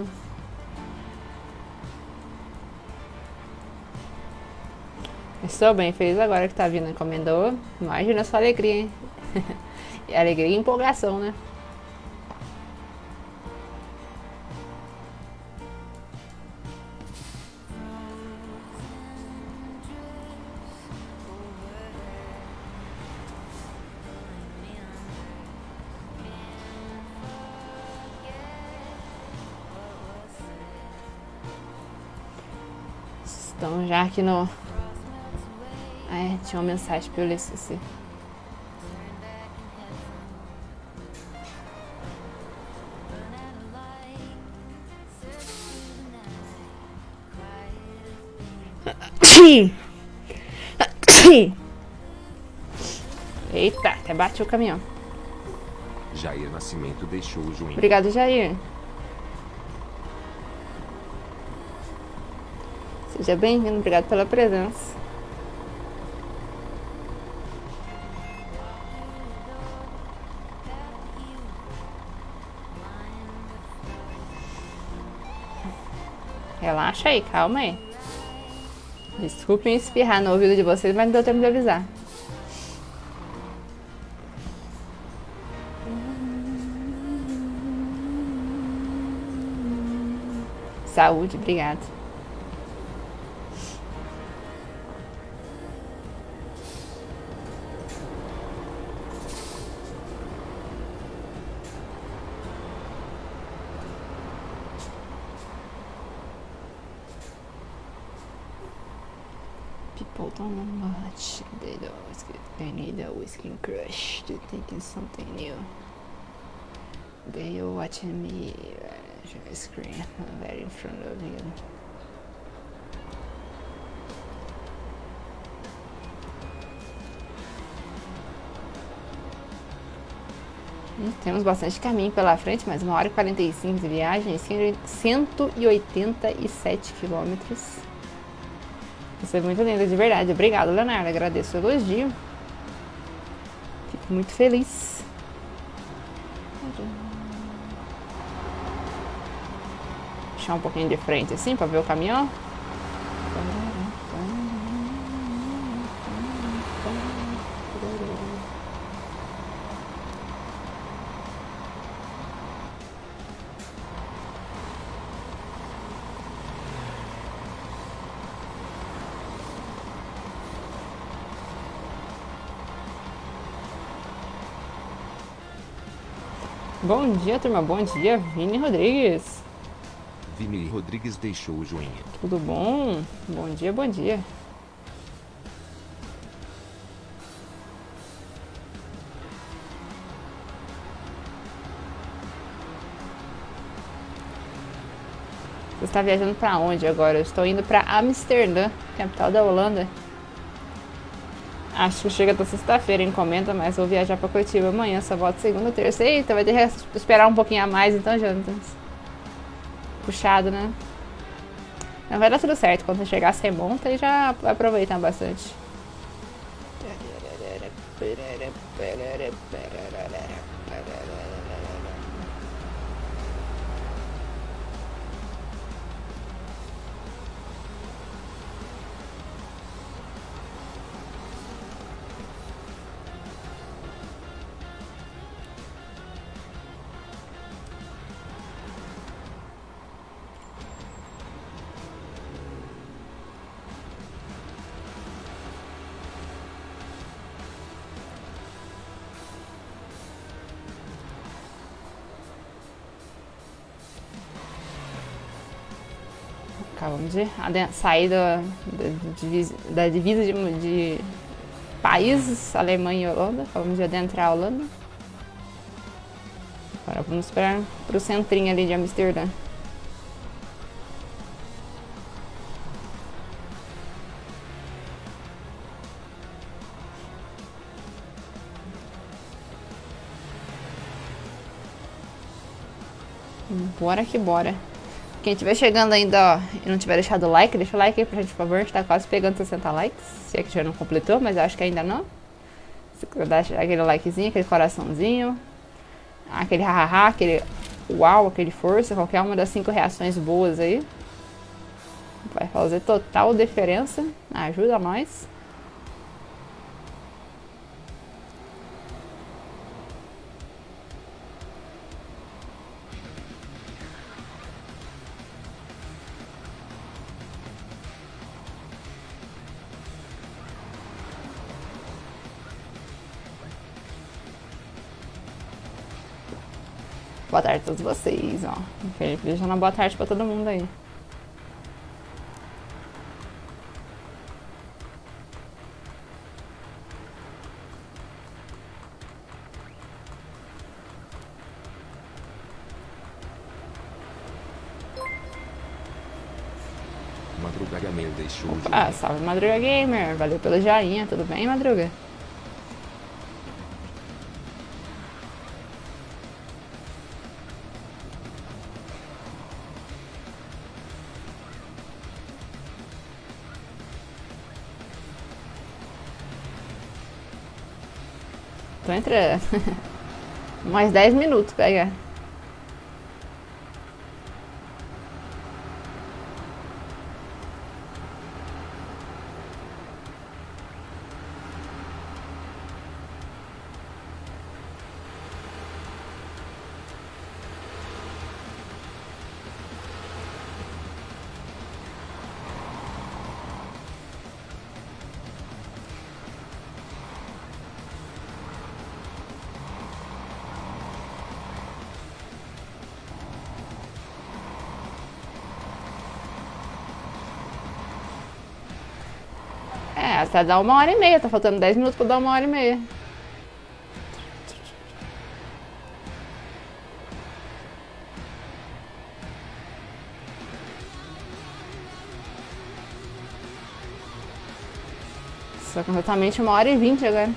Speaker 3: Estou bem feliz agora que tá vindo a encomenda. Imagina sua alegria, hein? E alegria e empolgação, né? Estamos já aqui no... tinha uma mensagem pra eu ler, esqueci. Eita, até bati o caminhão.
Speaker 2: Jair Nascimento deixou o joinha.
Speaker 3: Obrigado, Jair. Seja bem-vindo, obrigado pela presença. Relaxa aí, calma aí. Desculpem espirrar no ouvido de vocês, mas não deu tempo de avisar. Saúde, obrigado. People don't know much. They need a whiskey crush to thinking something new. They are watching me screen right in front of you. Temos bastante caminho pela frente, mas 1h45 de viagem, 187 quilômetros. Você é muito linda, de verdade. Obrigada, Leonardo. Agradeço o elogio. Fico muito feliz. Deixar um pouquinho de frente assim pra ver o caminhão. Bom dia, turma. Bom dia, Vini Rodrigues.
Speaker 2: Vini Rodrigues deixou o joinha.
Speaker 3: Tudo bom? Bom dia, bom dia. Você está viajando para onde agora? Eu estou indo para Amsterdã, capital da Holanda. Acho que chega até sexta-feira, encomenda, mas vou viajar para Curitiba amanhã, só volto segunda, terça. Eita, vai ter que esperar um pouquinho a mais então, Jonathan. Puxado, né? Não, vai dar tudo certo. Quando você chegar, você monta e já vai aproveitar bastante. Acabamos de sair da divisa de países, Alemanha e Holanda. Acabamos de adentrar a Holanda. Agora vamos esperar para o centrinho ali de Amsterdã. Bora que bora. Quem estiver chegando ainda, ó, e não tiver deixado o like, deixa o like aí pra gente, por favor. A gente tá quase pegando 60 likes. Se é que já não completou, mas eu acho que ainda não. Se quiser dar aquele likezinho, aquele coraçãozinho, aquele hahaha, aquele uau, aquele força, qualquer uma das 5 reações boas aí. Vai fazer total diferença. Ajuda nós. Boa tarde a todos vocês, ó. Felipe deixando uma boa tarde pra todo mundo aí.
Speaker 2: Madruga Gamer deixou o
Speaker 3: Ah,
Speaker 2: joinha.
Speaker 3: salve Madruga Gamer. Valeu pelo joinha. Tudo bem, Madruga? Tô entrando. Mais 10 minutos, pega. É, até dar 1h30, tá faltando 10 minutos pra dar 1h30. Só completamente 1h20 agora.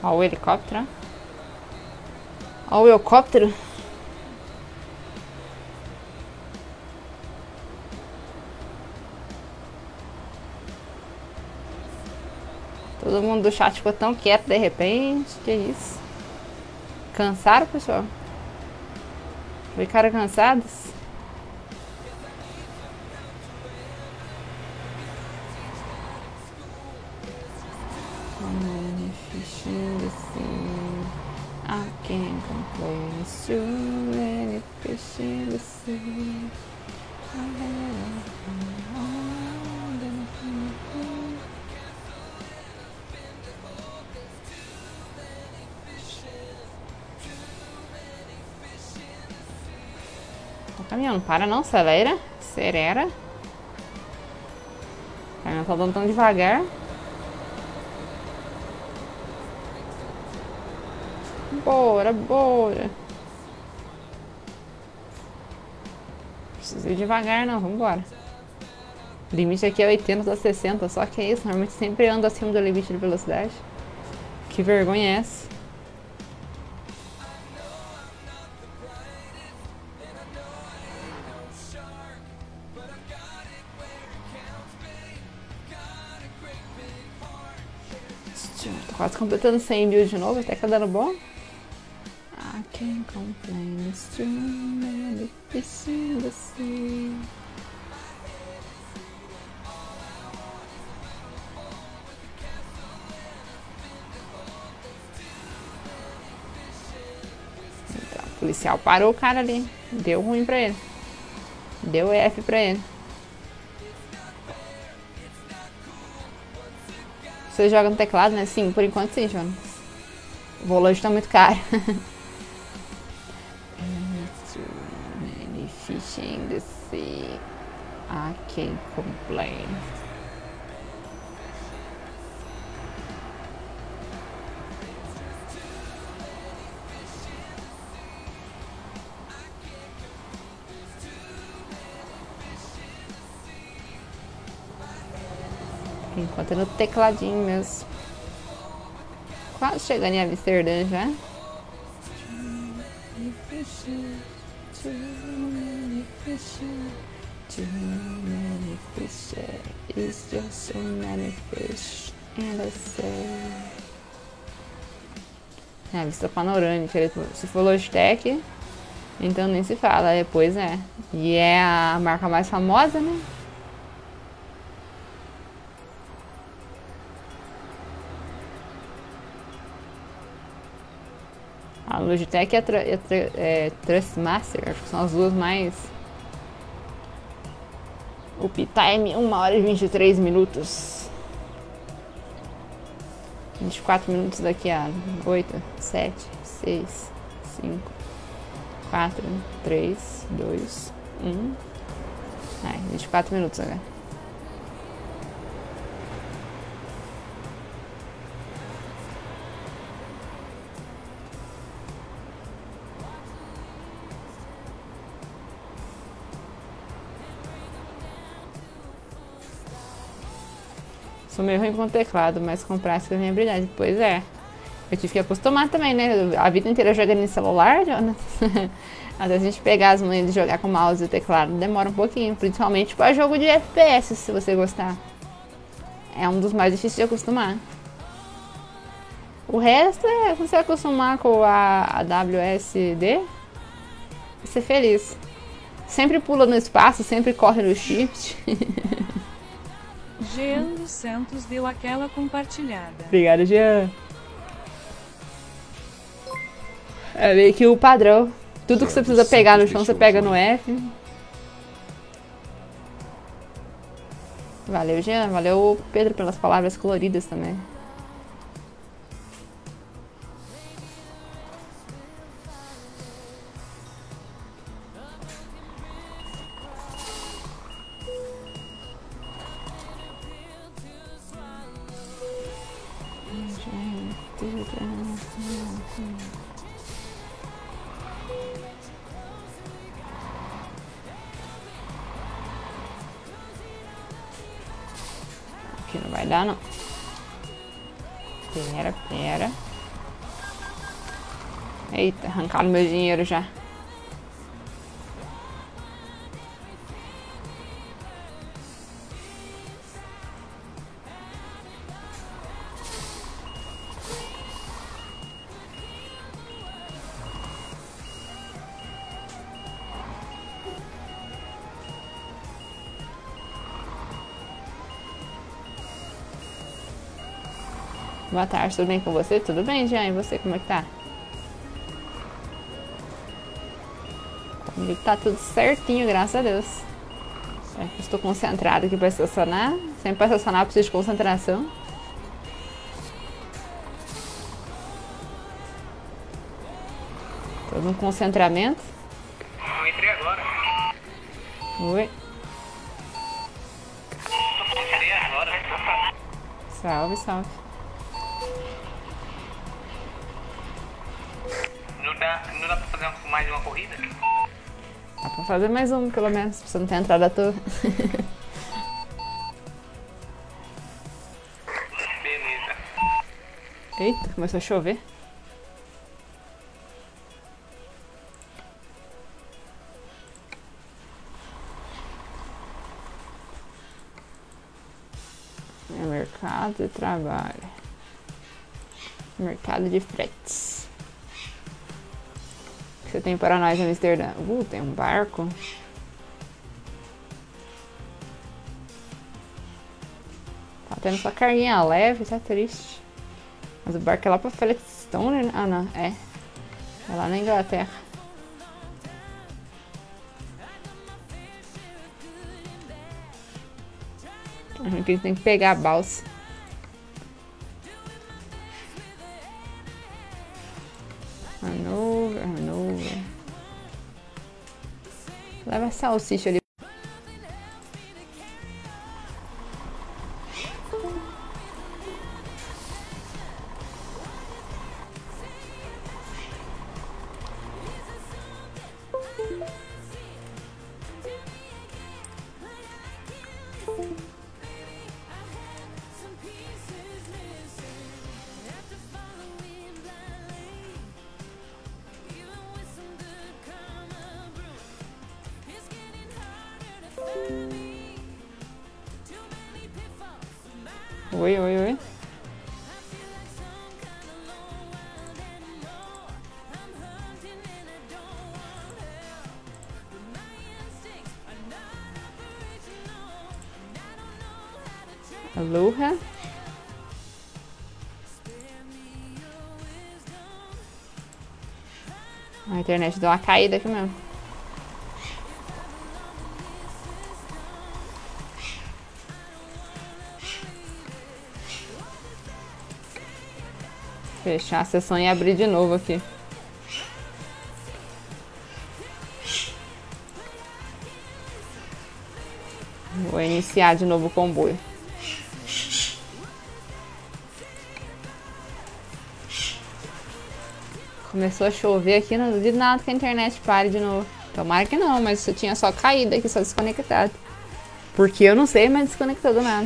Speaker 3: Ó o helicóptero. Ó o helicóptero. Todo mundo do chat ficou tão quieto de repente. Que isso? Cansaram, pessoal? Ficaram cansados? I can't complain. It's too many fish in the sea. O caminhão não para não, acelera, acelera. O caminhão tá andando tão devagar. Bora, bora. Precisa ir devagar não, vambora. O limite aqui é 80 a 60, só que é isso, normalmente sempre ando acima do limite de velocidade. Que vergonha é essa? Tô quase completando 100 mil de novo, até que tá dando bom. I can't complain, it's too many fish in the sea. Então, o policial parou o cara ali. Deu ruim pra ele. Deu F pra ele. Você joga no teclado, né? Sim, por enquanto sim, Jonas. O volante tá muito caro. Many fish in the sea. I can't complain. Enquanto é no tecladinho mesmo. Quase chegando em Amsterdã já. It's just so many fish and I say. É a vista panorâmica. Se for Logitech, então nem se fala. Pois é. E é a marca mais famosa, né? A Logitech é Trustmaster, acho que são as duas mais. O P-Time 1 hora e 23 minutos. 24 minutos daqui a 8, 7, 6, 5, 4, 3, 2, 1. 24 minutos agora. Sou meio ruim com o teclado, mas com prática é minha habilidade. Pois é. Eu tive que acostumar também, né? A vida inteira jogando em celular, Jonas. Até a gente pegar as manhas de jogar com mouse e teclado demora um pouquinho. Principalmente para jogo de FPS, se você gostar. É um dos mais difíceis de acostumar. O resto é você acostumar com a WSD e ser feliz. Sempre pula no espaço, sempre corre no shift.
Speaker 4: Jean dos Santos deu aquela compartilhada.
Speaker 3: Obrigada, Jean. É meio que o padrão. Tudo que você precisa pegar no chão, você pega no F. Valeu, Jean. Valeu, Pedro, pelas palavras coloridas também. Aqui não vai dar, não. Pera. Eita, arrancaram meu dinheiro já. Boa tarde, tudo bem com você? Tudo bem, Jean? E você, como é que tá? Comigo tá tudo certinho, graças a Deus. Estou concentrado aqui para estacionar. Sempre para estacionar eu preciso de concentração. Todo um concentramento.
Speaker 6: Eu entrei agora.
Speaker 3: Oi.
Speaker 6: Eu entrei agora.
Speaker 3: Salve, salve.
Speaker 6: Não dá pra fazer mais uma corrida?
Speaker 3: Dá pra fazer mais um, pelo menos, pra você não ter entrado à toa.
Speaker 6: Beleza.
Speaker 3: Eita, começou a chover. É mercado de trabalho. Mercado de fretes. O que você tem para nós em Amsterdã? Tem um barco. Tá tendo só carguinha leve, tá triste. Mas o barco é lá pra Felixstowe, né? Ah, não, é. É lá na Inglaterra. A gente tem que pegar a balsa. Hanover. Leva a salsicha ali. Oi. Aloha. A internet deu uma caída aqui mesmo. Fechar a sessão e abrir de novo aqui. Vou iniciar de novo o comboio. Começou a chover aqui, não duvido nada que a internet pare de novo. Tomara que não, mas eu tinha só caído aqui, só desconectado. Porque eu não sei, mas desconectou do nada.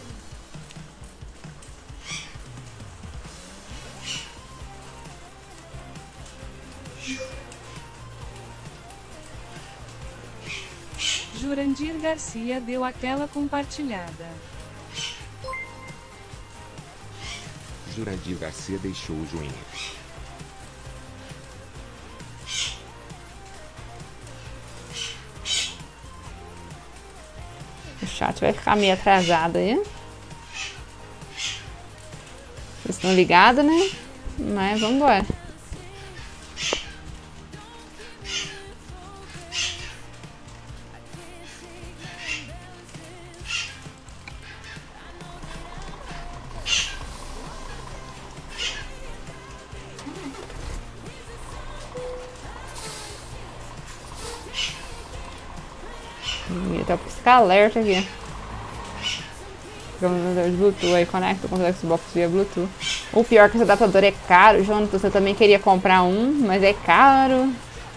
Speaker 4: Jurandir Garcia deu aquela compartilhada.
Speaker 2: Jurandir Garcia deixou o joinha.
Speaker 3: O chat vai ficar meio atrasado aí. Vocês estão ligados, né? Mas vamos embora. Tá pra ficar alerta aqui. Computador de Bluetooth, aí conecta com o Xbox via Bluetooth. O pior é que esse adaptador é caro, Jonathan. Você também queria comprar um, mas é caro.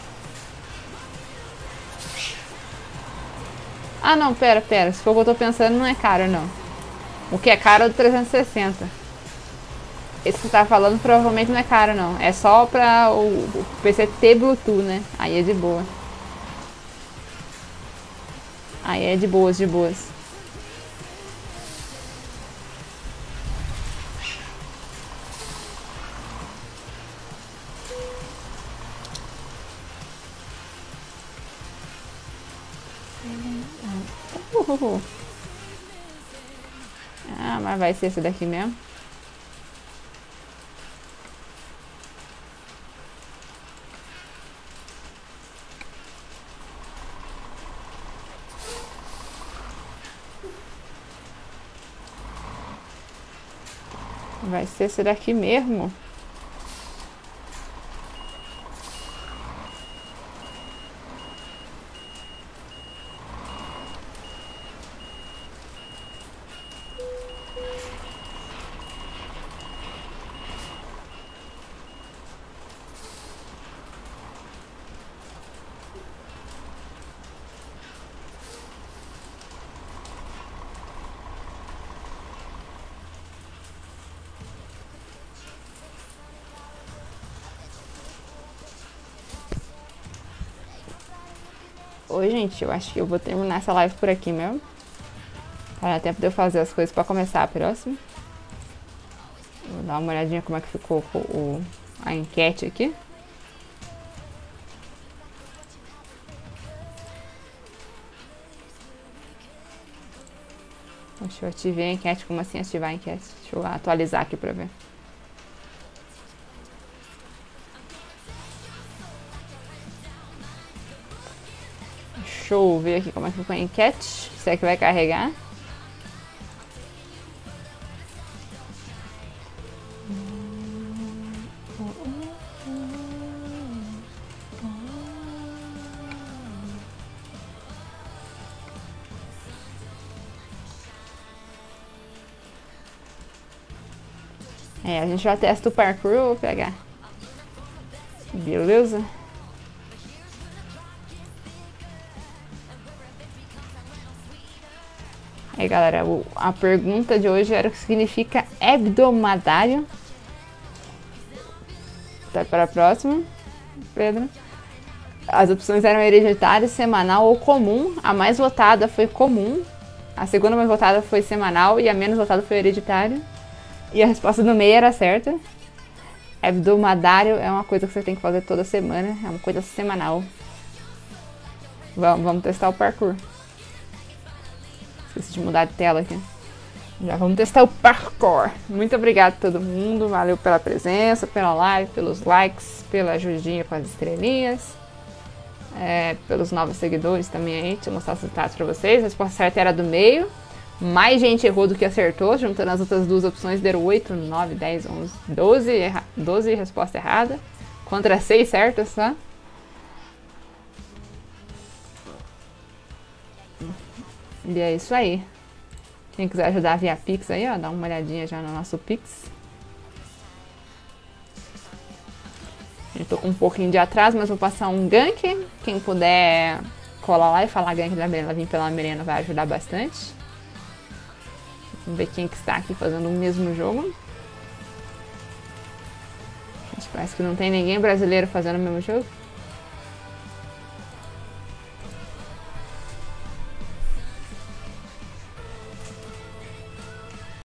Speaker 3: Ah, não, pera. Se for o que eu tô pensando, não é caro, não. O que é caro é o 360. Esse que você tá falando provavelmente não é caro, não. É só pra o PC ter Bluetooth, né? Aí é de boa. Aí é de boas, de boas. Ah, mas vai ser esse daqui mesmo. Vai ser esse daqui mesmo. Oi, gente, eu acho que eu vou terminar essa live por aqui mesmo. Para dar tempo de eu fazer as coisas para começar a próxima. Vou dar uma olhadinha como é que ficou a enquete aqui. Deixa eu ativar a enquete. Como assim ativar a enquete? Deixa eu atualizar aqui para ver. Deixa eu ver aqui como é que ficou a enquete. Se é que vai carregar. É, a gente já testa o parkour, eu vou pegar. Beleza? Aí, galera, a pergunta de hoje era o que significa hebdomadário. Tá para a próxima, Pedro. As opções eram hereditário, semanal ou comum. A mais votada foi comum. A segunda mais votada foi semanal e a menos votada foi hereditário. E a resposta do meio era certa. Hebdomadário é uma coisa que você tem que fazer toda semana. É uma coisa semanal. Vamos testar o parkour. Esqueci de mudar de tela aqui. Já vamos testar o parkour. Muito obrigado a todo mundo. Valeu pela presença, pela live, pelos likes, pela ajudinha com as estrelinhas. Pelos novos seguidores também aí. Deixa eu mostrar os resultados pra vocês. A resposta certa era do meio. Mais gente errou do que acertou. Juntando as outras duas opções, deram 8, 9, 10, 11, 12 respostas erradas. Contra 6 certas, tá? E é isso aí. Quem quiser ajudar via Pix aí, ó, dá uma olhadinha já no nosso Pix. Eu tô com um pouquinho de atraso, mas vou passar um gank. Quem puder colar lá e falar gank da Mirena, vir pela Mirena, vai ajudar bastante. Vamos ver quem que está aqui fazendo o mesmo jogo. Parece que não tem ninguém brasileiro fazendo o mesmo jogo.